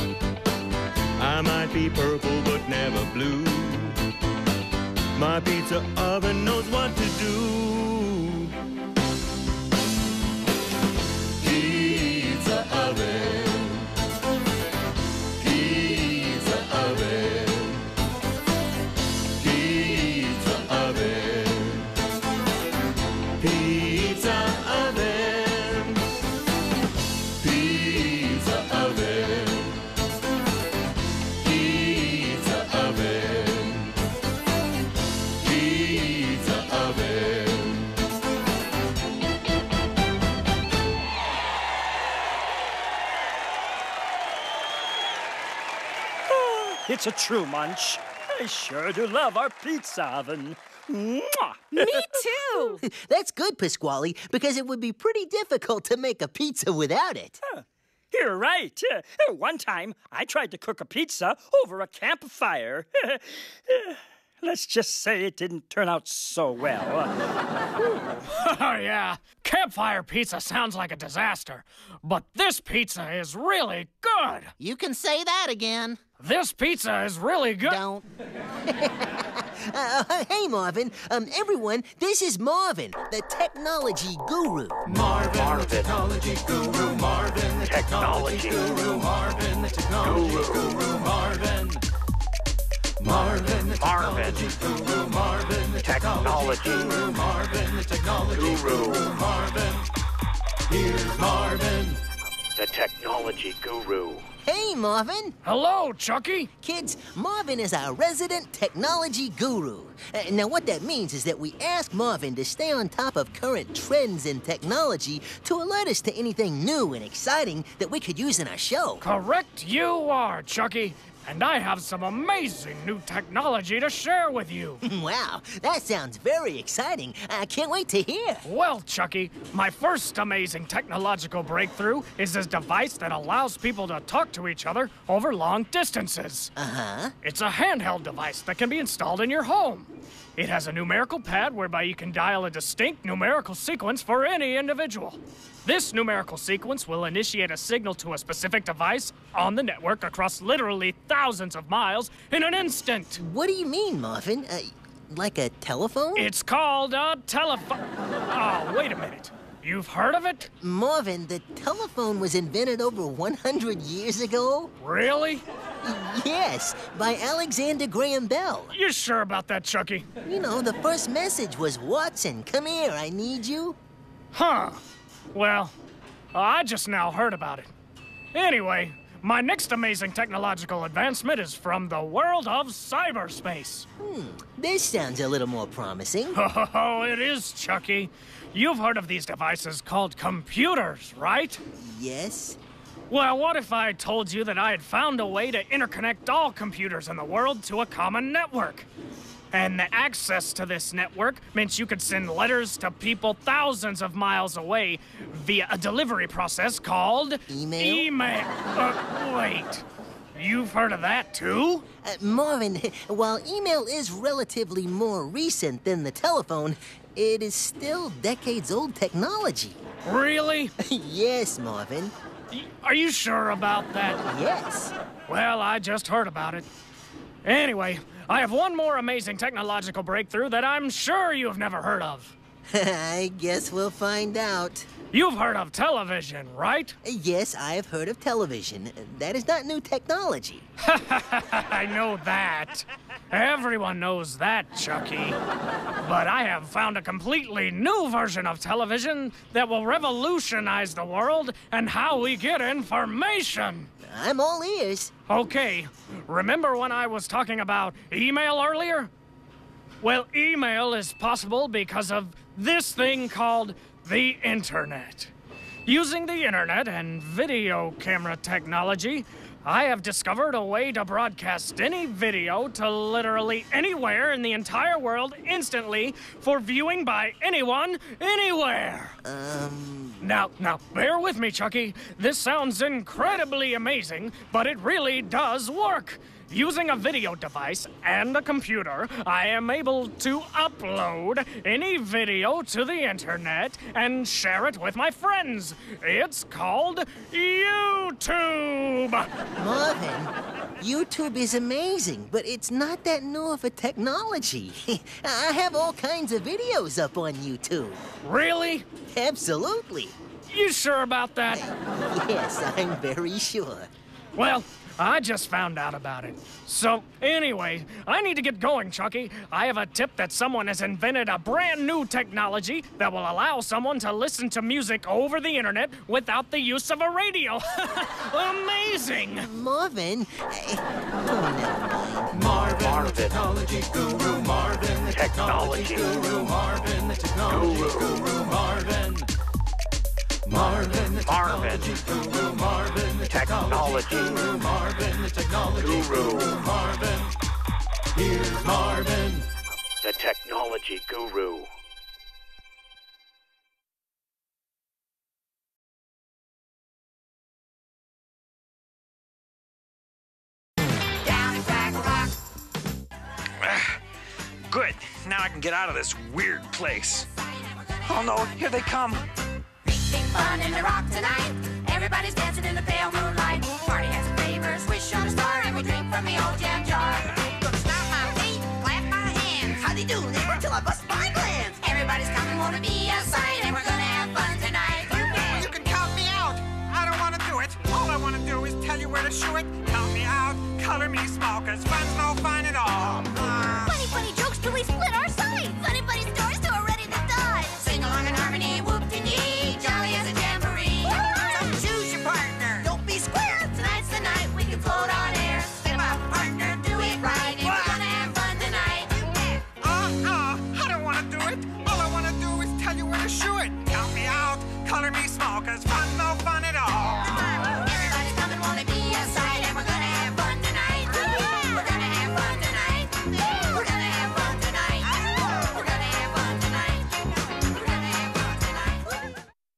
I might be purple, but never blue. My pizza oven knows what to do. Pizza oven. Pizza oven. it's a true munch. I sure do love our pizza oven. Mwah! Me too. That's good, Pasquale, because it would be pretty difficult to make a pizza without it. Huh. You're right. Uh, one time, I tried to cook a pizza over a campfire. Let's just say it didn't turn out so well. Oh, yeah. Campfire pizza sounds like a disaster. But this pizza is really good. You can say that again. This pizza is really good. Don't. uh, hey, Marvin. Um, everyone, this is Marvin, the technology guru. Marvin, Marvin. the technology guru. Marvin, the technology, technology guru. Marvin, the technology guru. guru. Marvin. Marvin, the technology guru. Marvin, the technology guru. Marvin, the technology guru. Marvin. Here's Marvin, the technology guru. Hey, Marvin. Hello, Chucky. Kids, Marvin is our resident technology guru. Uh, now, what that means is that we ask Marvin to stay on top of current trends in technology to alert us to anything new and exciting that we could use in our show. Correct you are, Chucky. And I have some amazing new technology to share with you. Wow, that sounds very exciting. I can't wait to hear. Well, Chucky, my first amazing technological breakthrough is this device that allows people to talk to each other over long distances. Uh-huh. It's a handheld device that can be installed in your home. It has a numerical pad whereby you can dial a distinct numerical sequence for any individual. This numerical sequence will initiate a signal to a specific device on the network across literally thousands of miles in an instant. What do you mean, Marvin? Uh, like a telephone? It's called a telephone. Oh, wait a minute. You've heard of it? Marvin, the telephone was invented over one hundred years ago. Really? Yes, by Alexander Graham Bell. You sure about that, Chucky? You know, the first message was, Watson, come here, I need you. Huh. Well, I just now heard about it. Anyway, my next amazing technological advancement is from the world of cyberspace. Hmm, this sounds a little more promising. Oh, it is, Chucky. You've heard of these devices called computers, right? Yes. Well, what if I told you that I had found a way to interconnect all computers in the world to a common network? And the access to this network meant you could send letters to people thousands of miles away via a delivery process called... Email? Email. Uh, wait. You've heard of that, too? Uh, Marvin, while email is relatively more recent than the telephone, it is still decades-old technology. Really? Yes, Marvin. Y- are you sure about that? Yes. Well, I just heard about it. Anyway, I have one more amazing technological breakthrough that I'm sure you've never heard of. I guess we'll find out. You've heard of television, right? Yes, I've heard of television. That is not new technology. I know that. Everyone knows that, Chucky. But I have found a completely new version of television that will revolutionize the world and how we get information. I'm all ears. Okay, remember when I was talking about email earlier? Well, email is possible because of this thing called the Internet. Using the Internet and video camera technology, I have discovered a way to broadcast any video to literally anywhere in the entire world instantly for viewing by anyone, anywhere. Um... Now, now, bear with me, Chucky. This sounds incredibly amazing, but it really does work. Using a video device and a computer, I am able to upload any video to the internet and share it with my friends. It's called YouTube. Marvin, YouTube is amazing, but it's not that new of a technology. I have all kinds of videos up on YouTube. Really? Absolutely. You sure about that? Yes, I'm very sure. Well, I just found out about it. So, anyway, I need to get going, Chucky. I have a tip that someone has invented a brand new technology that will allow someone to listen to music over the internet without the use of a radio. Amazing! Marvin, I... oh, never mind. Marvin, Marvin, the technology guru. Marvin, the technology, technology guru. Marvin, the technology guru. guru. Marvin. Marvin, Marvin. Guru Marvin, the Technology Guru Marvin, the technology Guru. Marvin. Here's Marvin. The Technology Guru. Good. Now I can get out of this weird place. Oh no, here they come. Big fun in the rock tonight. Everybody's dancing in the pale moonlight. Party has a favor, swish on a star, and we drink from the old jam jar. Gonna stomp my feet, clap my hands. Howdy do, neighbor, till I bust my glands. Everybody's coming, wanna be a sight, and we're gonna have fun tonight. You can. You can count me out. I don't want to do it. All I want to do is tell you where to shoot it. Count me out, color me small, cause fun's no fun at all. Uh, Funny, funny jokes till we split our sides. Funny, funny stories till we're ready to die. Sing along in harmony, whoop-de-dee, jolly as a jamboree. So choose your partner. Don't be square. Tonight's the night we can float on air. Step up, partner, do it right, and we're gonna have fun tonight. uh-uh, I don't want to do it. All I want to do is tell you where to shoot it. Count me out, color me small, cause fun's no fun at all. Everybody's coming, wanna be a sight, and we're gonna have fun tonight. We're gonna have fun tonight. We're gonna have fun tonight. We're gonna have fun tonight. We're gonna have fun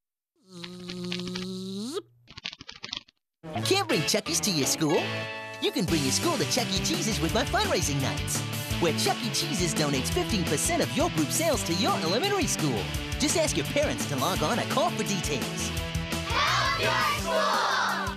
tonight. Can't bring Chuckies to your school? You can bring your school to Chuck E. Cheese's with my fundraising nights, where Chuck E. Cheese's donates fifteen percent of your group sales to your elementary school. Just ask your parents to log on or call for details. Help your school!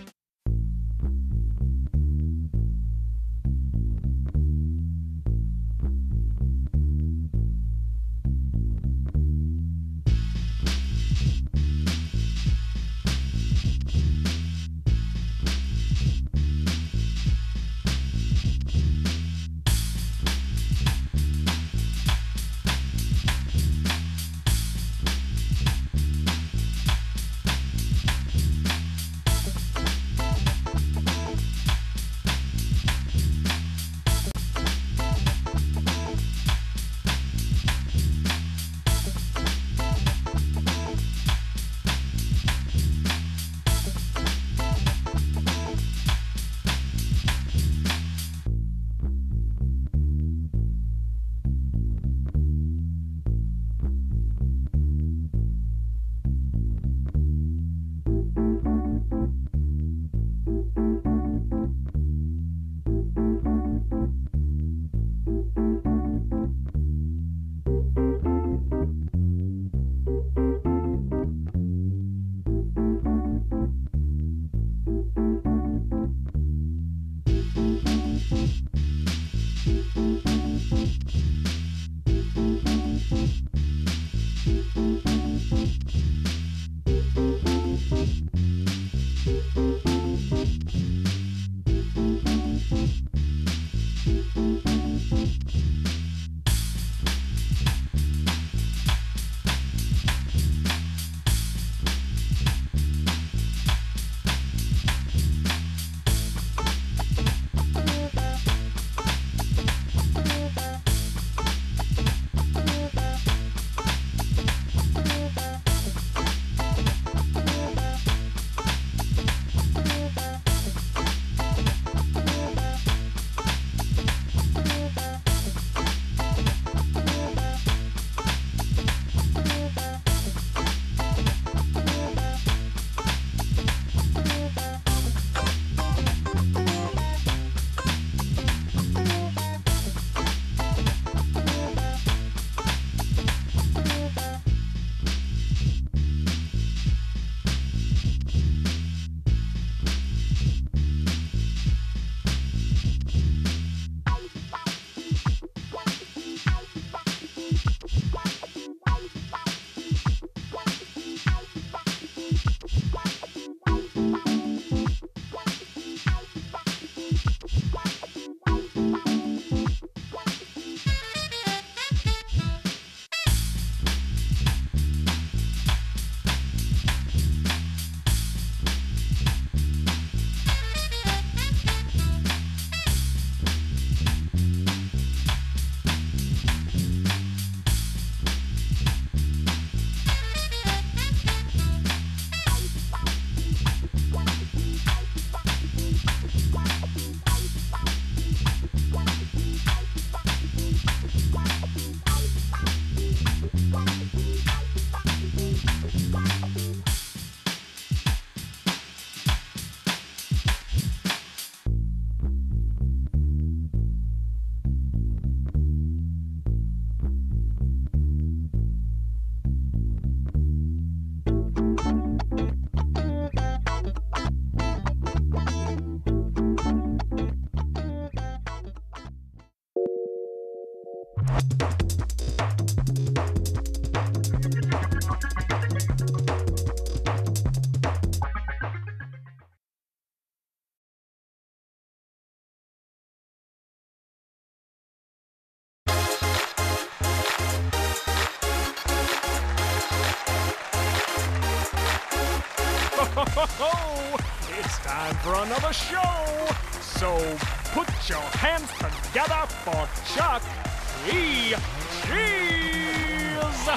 Ho-ho-ho! It's time for another show. So put your hands together for Chuck E. Cheese.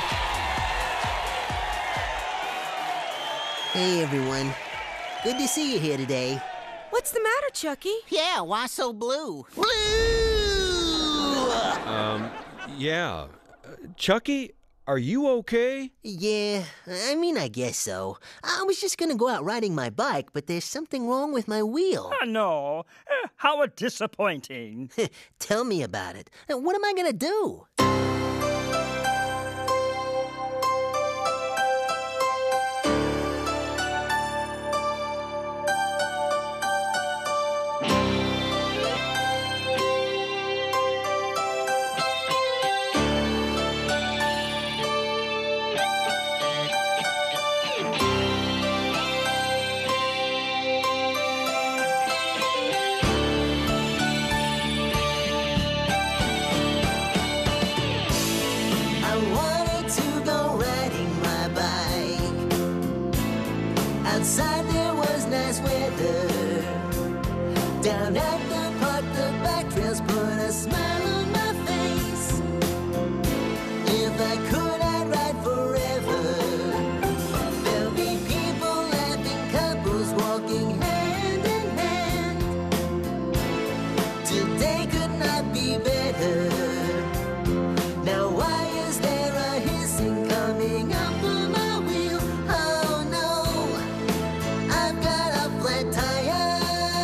Hey, everyone. Good to see you here today. What's the matter, Chucky? Yeah, why so blue? Blue! Um, yeah. Uh, Chucky, are you okay? Yeah, I mean, I guess so. I was just gonna go out riding my bike, but there's something wrong with my wheel. Ah, no. Uh, how disappointing. Tell me about it. Uh, What am I gonna do? I wanted to go riding my bike. Outside there was nice weather. Down at the park, the bike trails put a smile on my face. If I could, I'd ride forever. There'll be people laughing, couples walking hand in hand. Today could not be better. Now why is there a hissing coming up from my wheel? Oh no, I've got a flat tire.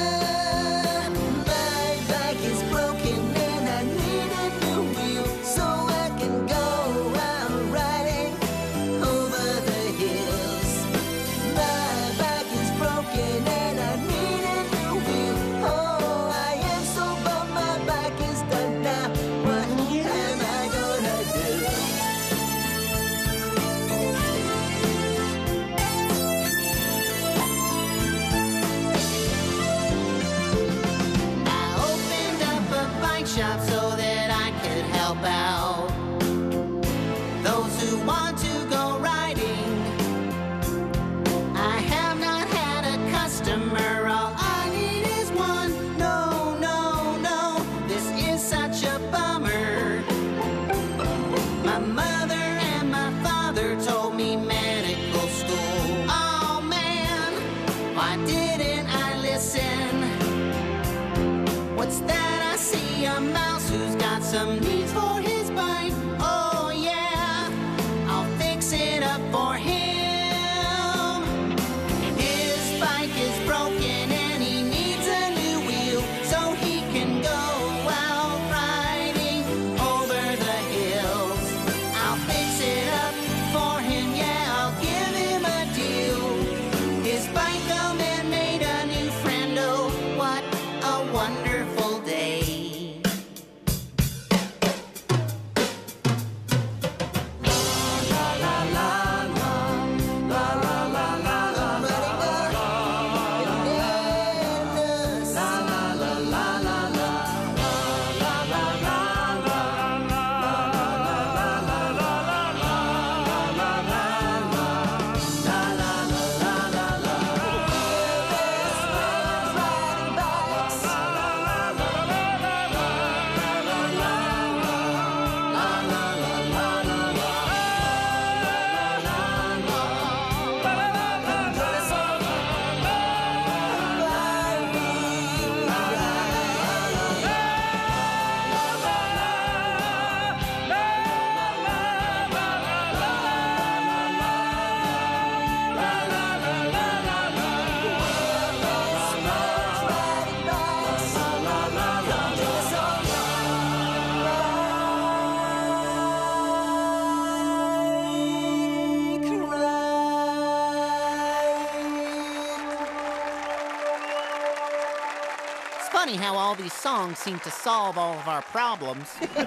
My bike is broken and I need a new wheel so I can go out riding over the hills. My bike is broken and I need a new wheel. Oh, I am so bummed my bike is done now. What am I gonna do? I opened up a bike shop so that I could help out those who want to go riding. I have not had a customer, all I need is one. No, no, no, this is such a bummer. My mother and my father told me medical school. Oh man, why didn't I listen? What's that I see? A mouse who's got some needs for his bike. Oh yeah, I'll fix it up for him. His bike is broken and he needs a new wheel so he can go out riding over the hills. I'll fix it up for him, yeah, I'll give him a deal. His bike come and made a new friend, oh, what a wonderful day. It's funny how all these songs seem to solve all of our problems.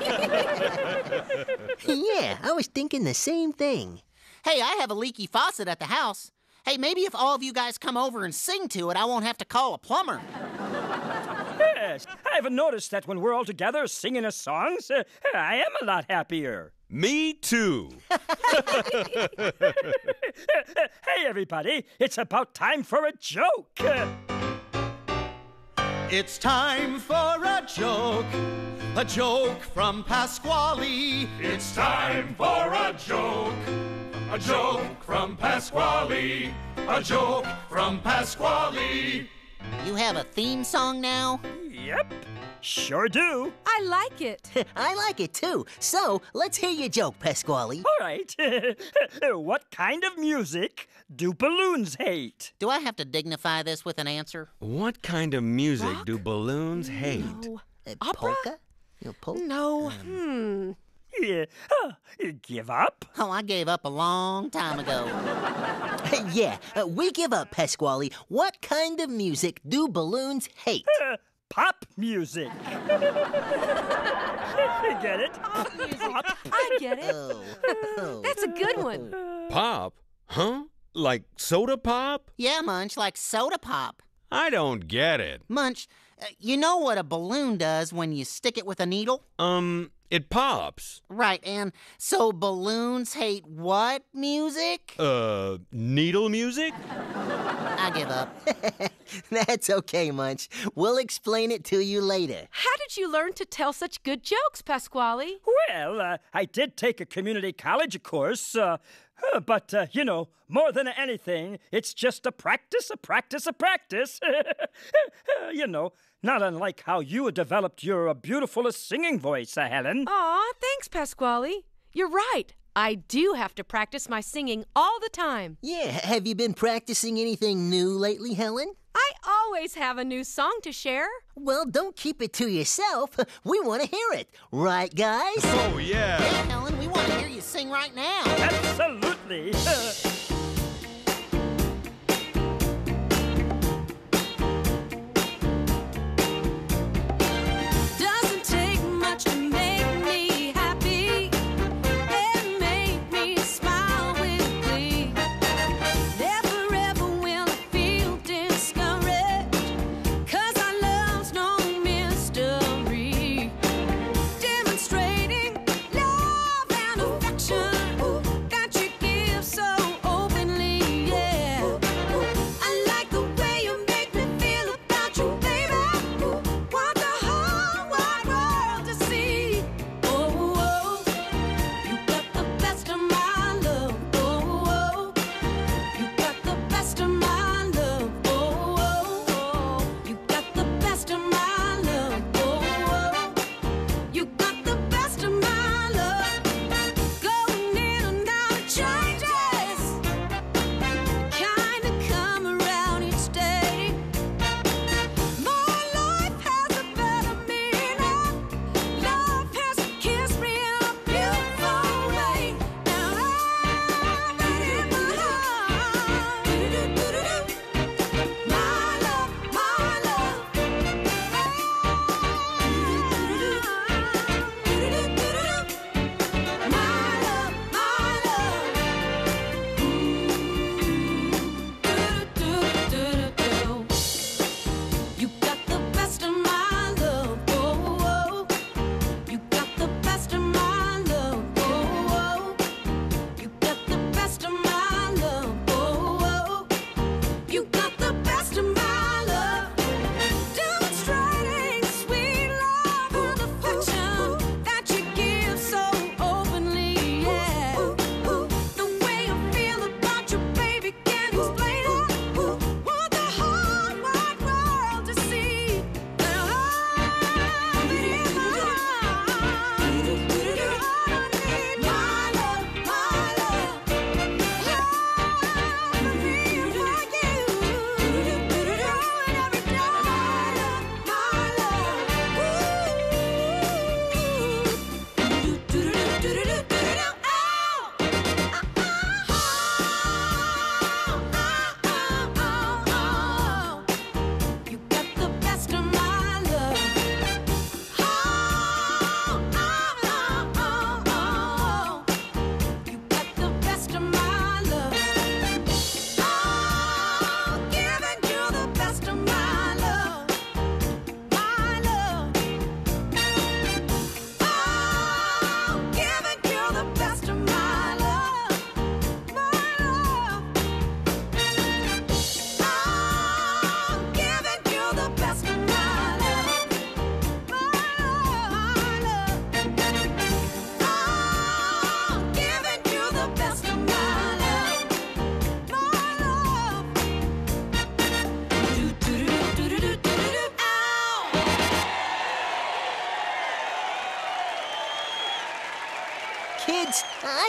Yeah, I was thinking the same thing. Hey, I have a leaky faucet at the house. Hey, maybe if all of you guys come over and sing to it, I won't have to call a plumber. Hey, Yes, I've noticed that when we're all together singing our songs, uh, I am a lot happier. Me too. Hey, everybody, it's about time for a joke. It's time for a joke. A joke from Pasquale. It's time for a joke. A joke from Pasquale. A joke from Pasquale. You have a theme song now? Yep, sure do. I like it. I like it too. So let's hear your joke, Pasquale. All right. What kind of music do balloons hate? Do I have to dignify this with an answer? What kind of music Rock? do balloons hate? No. Uh, Opera? polka? You know, polka? No. Hmm. Yeah. Uh, you give up? Oh, I gave up a long time ago. Yeah, uh, we give up, Pasquale. What kind of music do balloons hate? Uh, pop music. Get it? Pop music. I get it. Oh. Oh. That's a good one. Pop? Huh? Like soda pop? Yeah, Munch, like soda pop. I don't get it. Munch, uh, you know what a balloon does when you stick it with a needle? Um, it pops. Right, and so balloons hate what music? Uh, needle music? I give up. That's okay, Munch. We'll explain it to you later. How did you learn to tell such good jokes, Pasquale? Well, uh, I did take a community college course, uh, uh, but, uh, you know, more than anything, it's just a practice, a practice, a practice. You know, not unlike how you developed your uh, beautiful singing voice, uh, Helen. Aw, thanks, Pasquale. You're right. I do have to practice my singing all the time. Yeah, have you been practicing anything new lately, Helen? I always have a new song to share. Well, don't keep it to yourself. We want to hear it. Right, guys? Oh, yeah. Yeah, Helen, we want to hear you sing right now. Absolutely. Doesn't take much to make me happy and make me smile with glee. Never ever will I feel discouraged, 'cause our love's no mystery. Demonstrating love and affection that you give so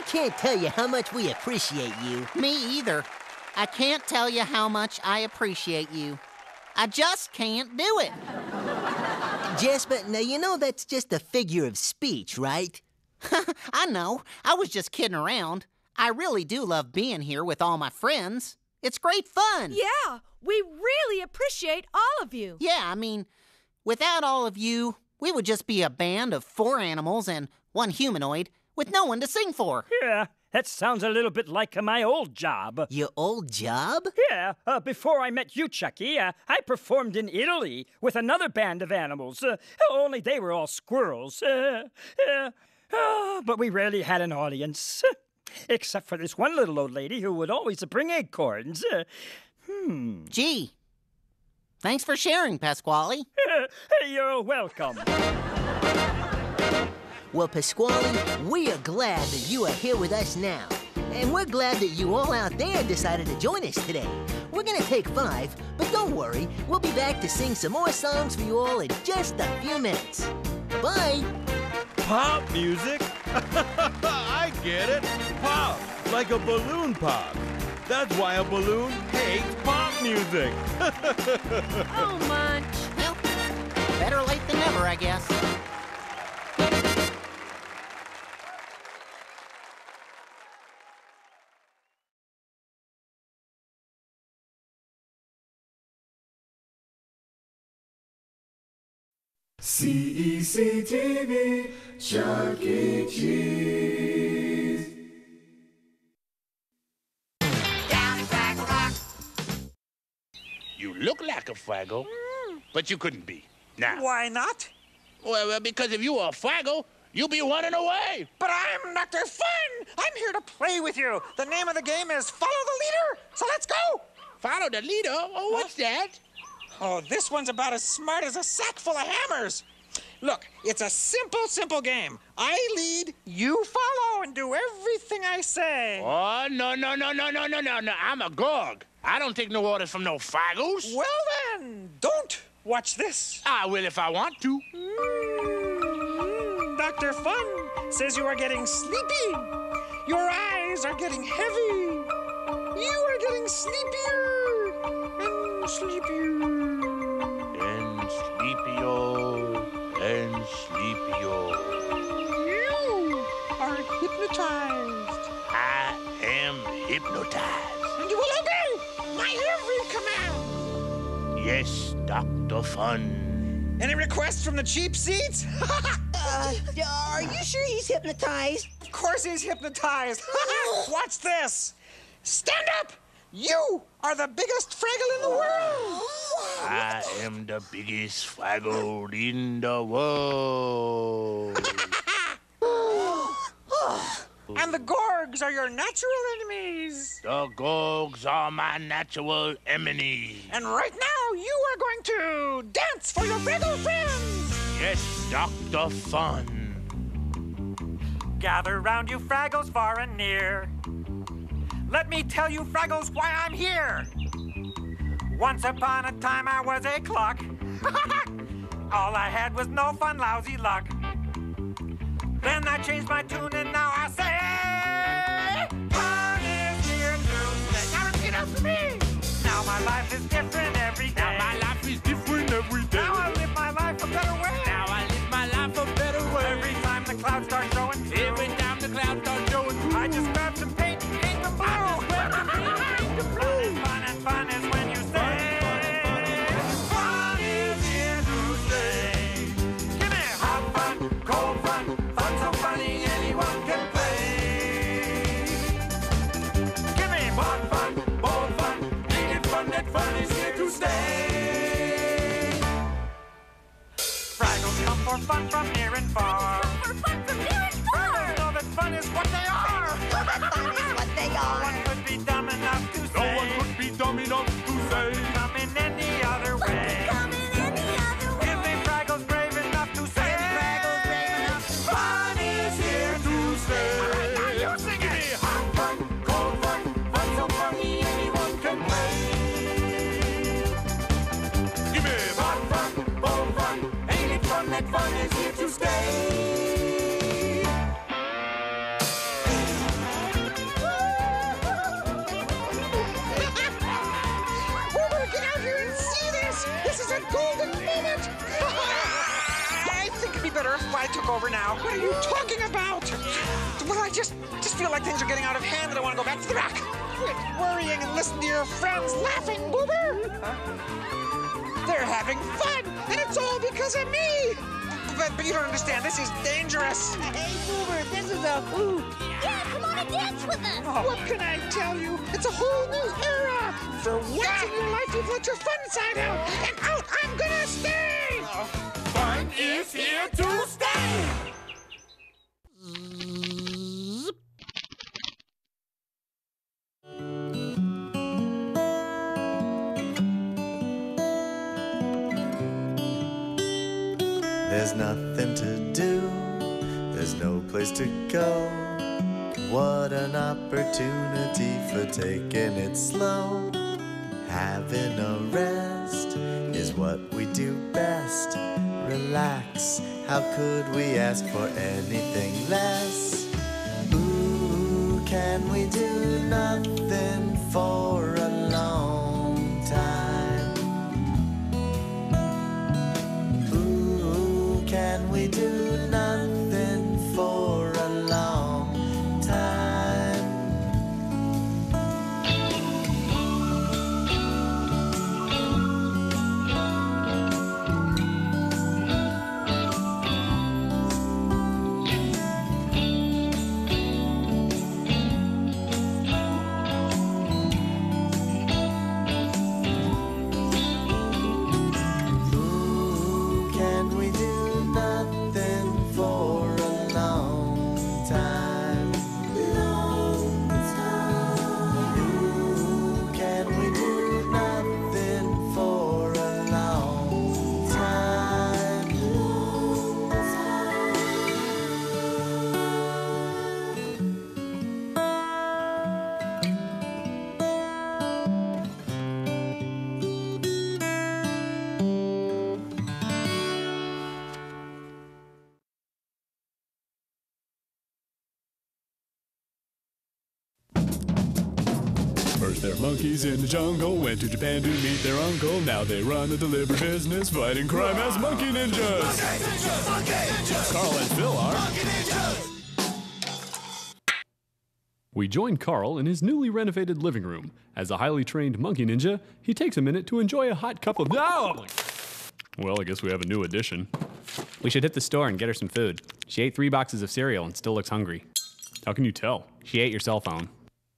can't tell you how much we appreciate you. Me either. I can't tell you how much I appreciate you. I just can't do it. Jasper, now you know that's just a figure of speech, right? I know. I was just kidding around. I really do love being here with all my friends. It's great fun. Yeah, we really appreciate all of you. Yeah, I mean, without all of you, we would just be a band of four animals and one humanoid with no one to sing for. Yeah, that sounds a little bit like uh, my old job. Your old job? Yeah, uh, before I met you, Chucky, uh, I performed in Italy with another band of animals. Uh, only they were all squirrels. Uh, uh, uh, but we rarely had an audience. Except for this one little old lady who would always bring acorns. Uh, hmm. Gee, thanks for sharing, Pasquale. You're welcome. Well, Pasquale, we are glad that you are here with us now. And we're glad that you all out there decided to join us today. We're gonna take five, but don't worry, we'll be back to sing some more songs for you all in just a few minutes. Bye! Pop music? I get it. Pop, like a balloon pop. That's why a balloon hates pop music. Oh, Munch. Well, better late than never, I guess. C E C T V, Chuck E. Cheese. You look like a Fraggle, but you couldn't be. Now. Why not? Well, well, because if you were a Fraggle, you'd be running away. But I'm Doctor Fun! I'm here to play with you. The name of the game is Follow the Leader, so let's go! Follow the leader? Oh, what's that? Oh, this one's about as smart as a sack full of hammers. Look, it's a simple, simple game. I lead, you follow, and do everything I say. Oh, no, no, no, no, no, no, no, no. I'm a Gorg. I don't take no orders from no Fraggles. Well, then, don't. Watch this. I will if I want to. Mm, Doctor Fun says you are getting sleepy. Your eyes are getting heavy. You are getting sleepier and sleepier. And sleepier and sleepier. You are hypnotized. I am hypnotized. And you will obey my every command. Yes, Doctor Fun. Any requests from the cheap seats? uh, are you sure he's hypnotized? Of course he's hypnotized. Watch this. Stand up. You are the biggest Fraggle in the world. I am the biggest Fraggle in the world. And the Gorgs are your natural enemies. The Gorgs are my natural enemies. And right now, you are going to dance for your Fraggle friends. Yes, Doctor Fun. Gather round, you Fraggles, far and near. Let me tell you, Fraggles, why I'm here. Once upon a time, I was a clock. All I had was no fun, lousy luck. Then I changed my tune, and now I say, fun is here to stay. Now repeat after me. Now my life is different every day. Now my life is different every day. Now I live my life a better way. Now I live my life a better way. Every time the clouds start showing through. Every time the clouds start showing through. I just grab some paint and paint them blue. I just grab some paint and paint them blue. Fun and fun is when you say, fun is here to stay. Give me hot fun, cold fun, fun so funny anyone can play. Give me more fun, more fun, ain't it fun that fun is here to stay. Fraggles come for fun from near and far. For fun from near and far. Fraggles know that fun is what they are. Fun is what they No are. one could be dumb enough to No say. one could be dumb enough to say. Come in any other way. Come in any other way. Give me Fraggles brave enough to say. Fraggles brave enough to say. Fun is here to stay. All right, now you sing it. Hot fun, cold fun, fun so funny anyone can play. Give me Hot fun, cold fun, ain't it fun that fun is here to stay. I took over now. What are you talking about? Well, I just just feel like things are getting out of hand and I want to go back to the rock. Quit worrying and listen to your friends laughing, Boober. Huh? They're having fun, and it's all because of me. But, but you don't understand. This is dangerous. Hey, Boober, this is a hoot. Yeah, come on and dance with us. Oh, what can I tell you? It's a whole new era. For once in your life, you've let your fun side out, and out I'm gonna stay. Fun is here to stay. There's nothing to do, there's no place to go. What an opportunity for taking it slow. Having a rest is what we do best. Relax, how could we ask for anything less? Ooh, can we do nothing for a long time? Ooh, can we do nothing for a long time? Ooh, can we do nothing for a long time? Long time. Ooh, can we do nothing for a long time? Long time. First they're monkeys in the jungle, went to Japan to meet their uncle. Now they run a delivery business, fighting crime as monkey ninjas. Carl and Phil are. We join Carl in his newly renovated living room. As a highly trained monkey ninja, he takes a minute to enjoy a hot cup of. Oh! Well, I guess we have a new addition. We should hit the store and get her some food. She ate three boxes of cereal and still looks hungry. How can you tell? She ate your cell phone.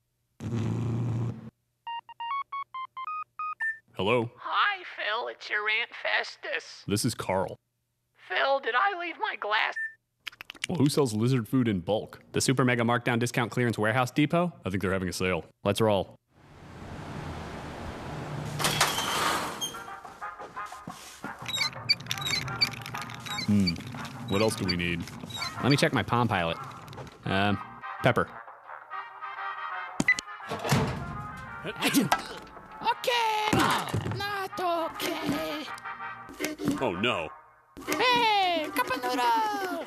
Hello? Hi, Phil. It's your Aunt Festus. This is Carl. Phil, did I leave my glass? Well, who sells lizard food in bulk? The Super Mega Markdown Discount Clearance Warehouse Depot? I think they're having a sale. Let's roll. Hmm. What else do we need? Let me check my Palm Pilot. Um, pepper. Okay, not okay. Oh no. Hey, cup of noodle.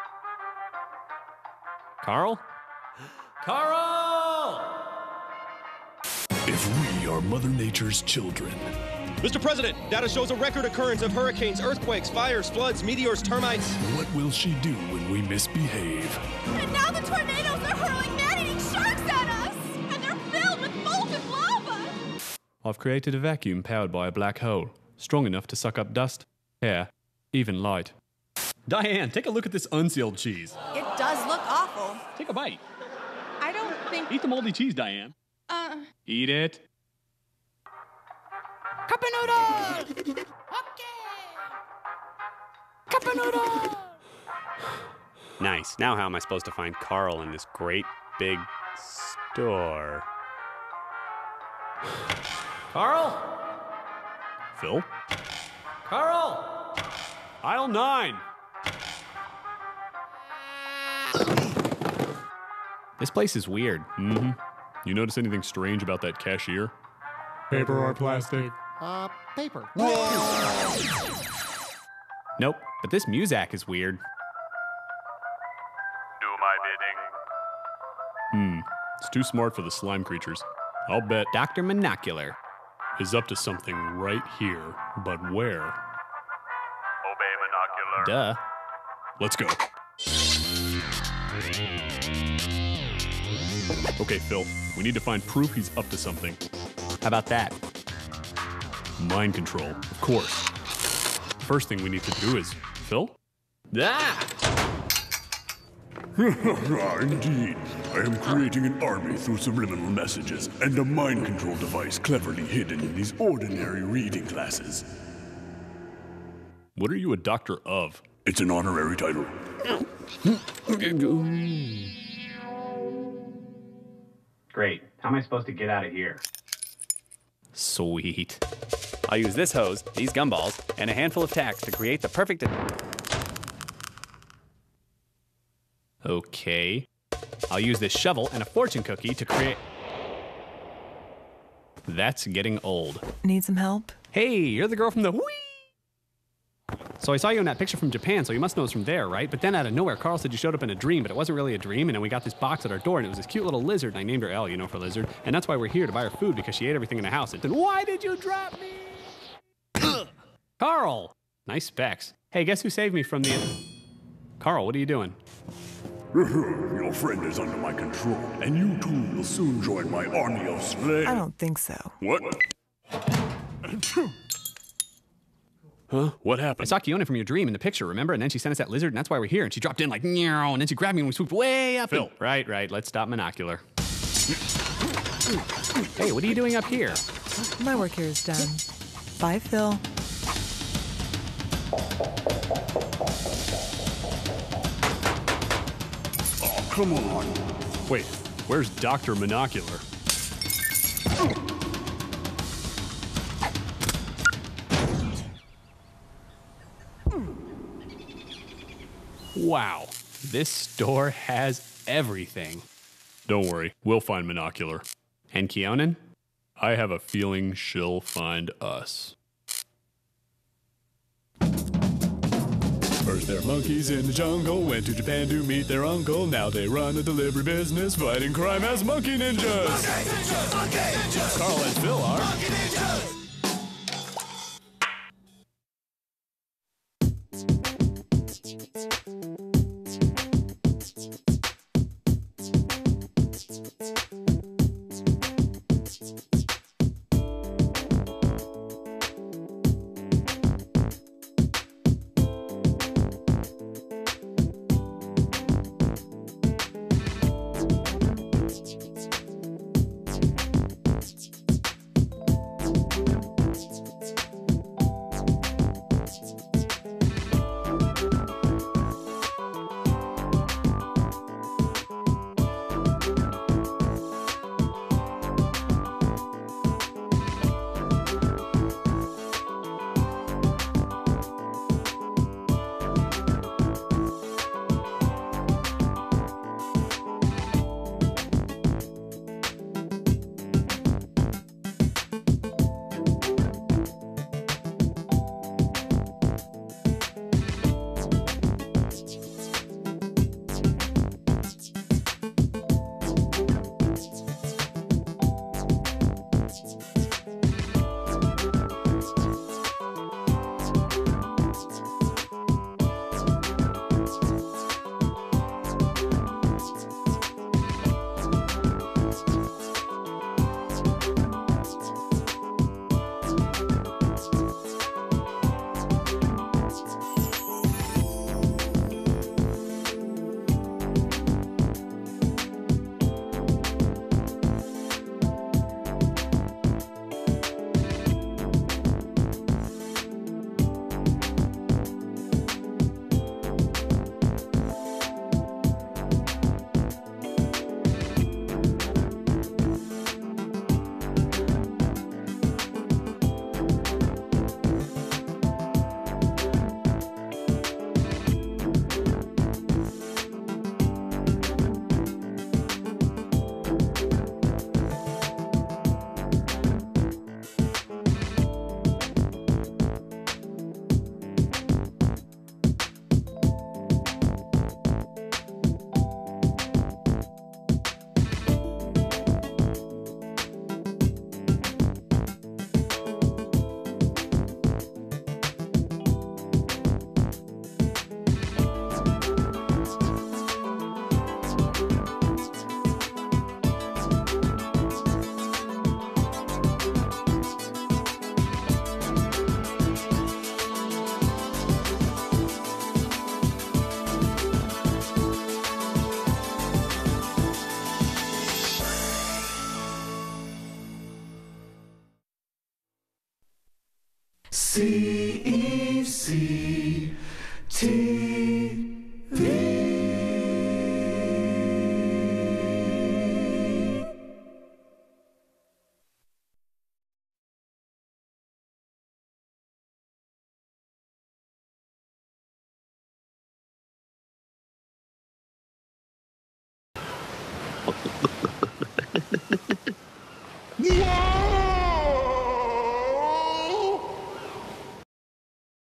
Carl? Carl! If we are Mother Nature's children. Mister President, data shows a record occurrence of hurricanes, earthquakes, fires, floods, meteors, termites. What will she do when we misbehave? And now the tornadoes are hurling man-eating sharks at us! And they're filled with molten lava! I've created a vacuum powered by a black hole, strong enough to suck up dust, air, even light. Diane, take a look at this unsealed cheese. It does look awful. Take a bite. I don't think. Eat the moldy cheese, Diane. Uh. Eat it. Cup of noodle. Okay. Cup of noodle. Nice. Now how am I supposed to find Carl in this great big store? Carl? Phil? Carl! Aisle nine. This place is weird. Mm-hmm. You notice anything strange about that cashier? Paper or plastic? Uh, paper. Nope, but this Muzak is weird. Do my bidding. Hmm. It's too smart for the slime creatures. I'll bet Doctor Monocular is up to something right here, but where? Obey Monocular. Duh. let's go. Okay, Phil, we need to find proof he's up to something. How about that? Mind control, of course. First thing we need to do is, Phil? Ah! Indeed. I am creating an army through subliminal messages and a mind control device cleverly hidden in these ordinary reading classes. What are you a doctor of? It's an honorary title. Great. How am I supposed to get out of here? Sweet. I'll use this hose, these gumballs, and a handful of tacks to create the perfect... Okay. I'll use this shovel and a fortune cookie to create... That's getting old. Need some help? Hey, you're the girl from the... Whee! So I saw you in that picture from Japan, so you must know it's from there, right? But then out of nowhere, Carl said you showed up in a dream, but it wasn't really a dream, and then we got this box at our door, and it was this cute little lizard, and I named her Elle, you know, for lizard, and that's why we're here, to buy her food, because she ate everything in the house. And then, why did you drop me? Carl! Nice specs. Hey, guess who saved me from the... Carl, what are you doing? Your friend is under my control, and you too will soon join my army of slaves. I don't think so. What? Huh? What happened? I saw Kiona from your dream in the picture, remember? And then she sent us that lizard, and that's why we're here. And she dropped in like, meow, and then she grabbed me and we swooped way up. Phil. And... Right, right. Let's stop monocular. Hey, what are you doing up here? My work here is done. Bye, Phil. Oh, come on. Wait, where's Doctor Monocular? Wow, this store has everything. Don't worry, we'll find Monocular. And Keonan? I have a feeling she'll find us. First they're monkeys in the jungle, went to Japan to meet their uncle. Now they run a delivery business, fighting crime as monkey ninjas. Monkey ninjas, monkey ninjas. Carl and Phil are monkey ninjas. C E C T V. Whoa!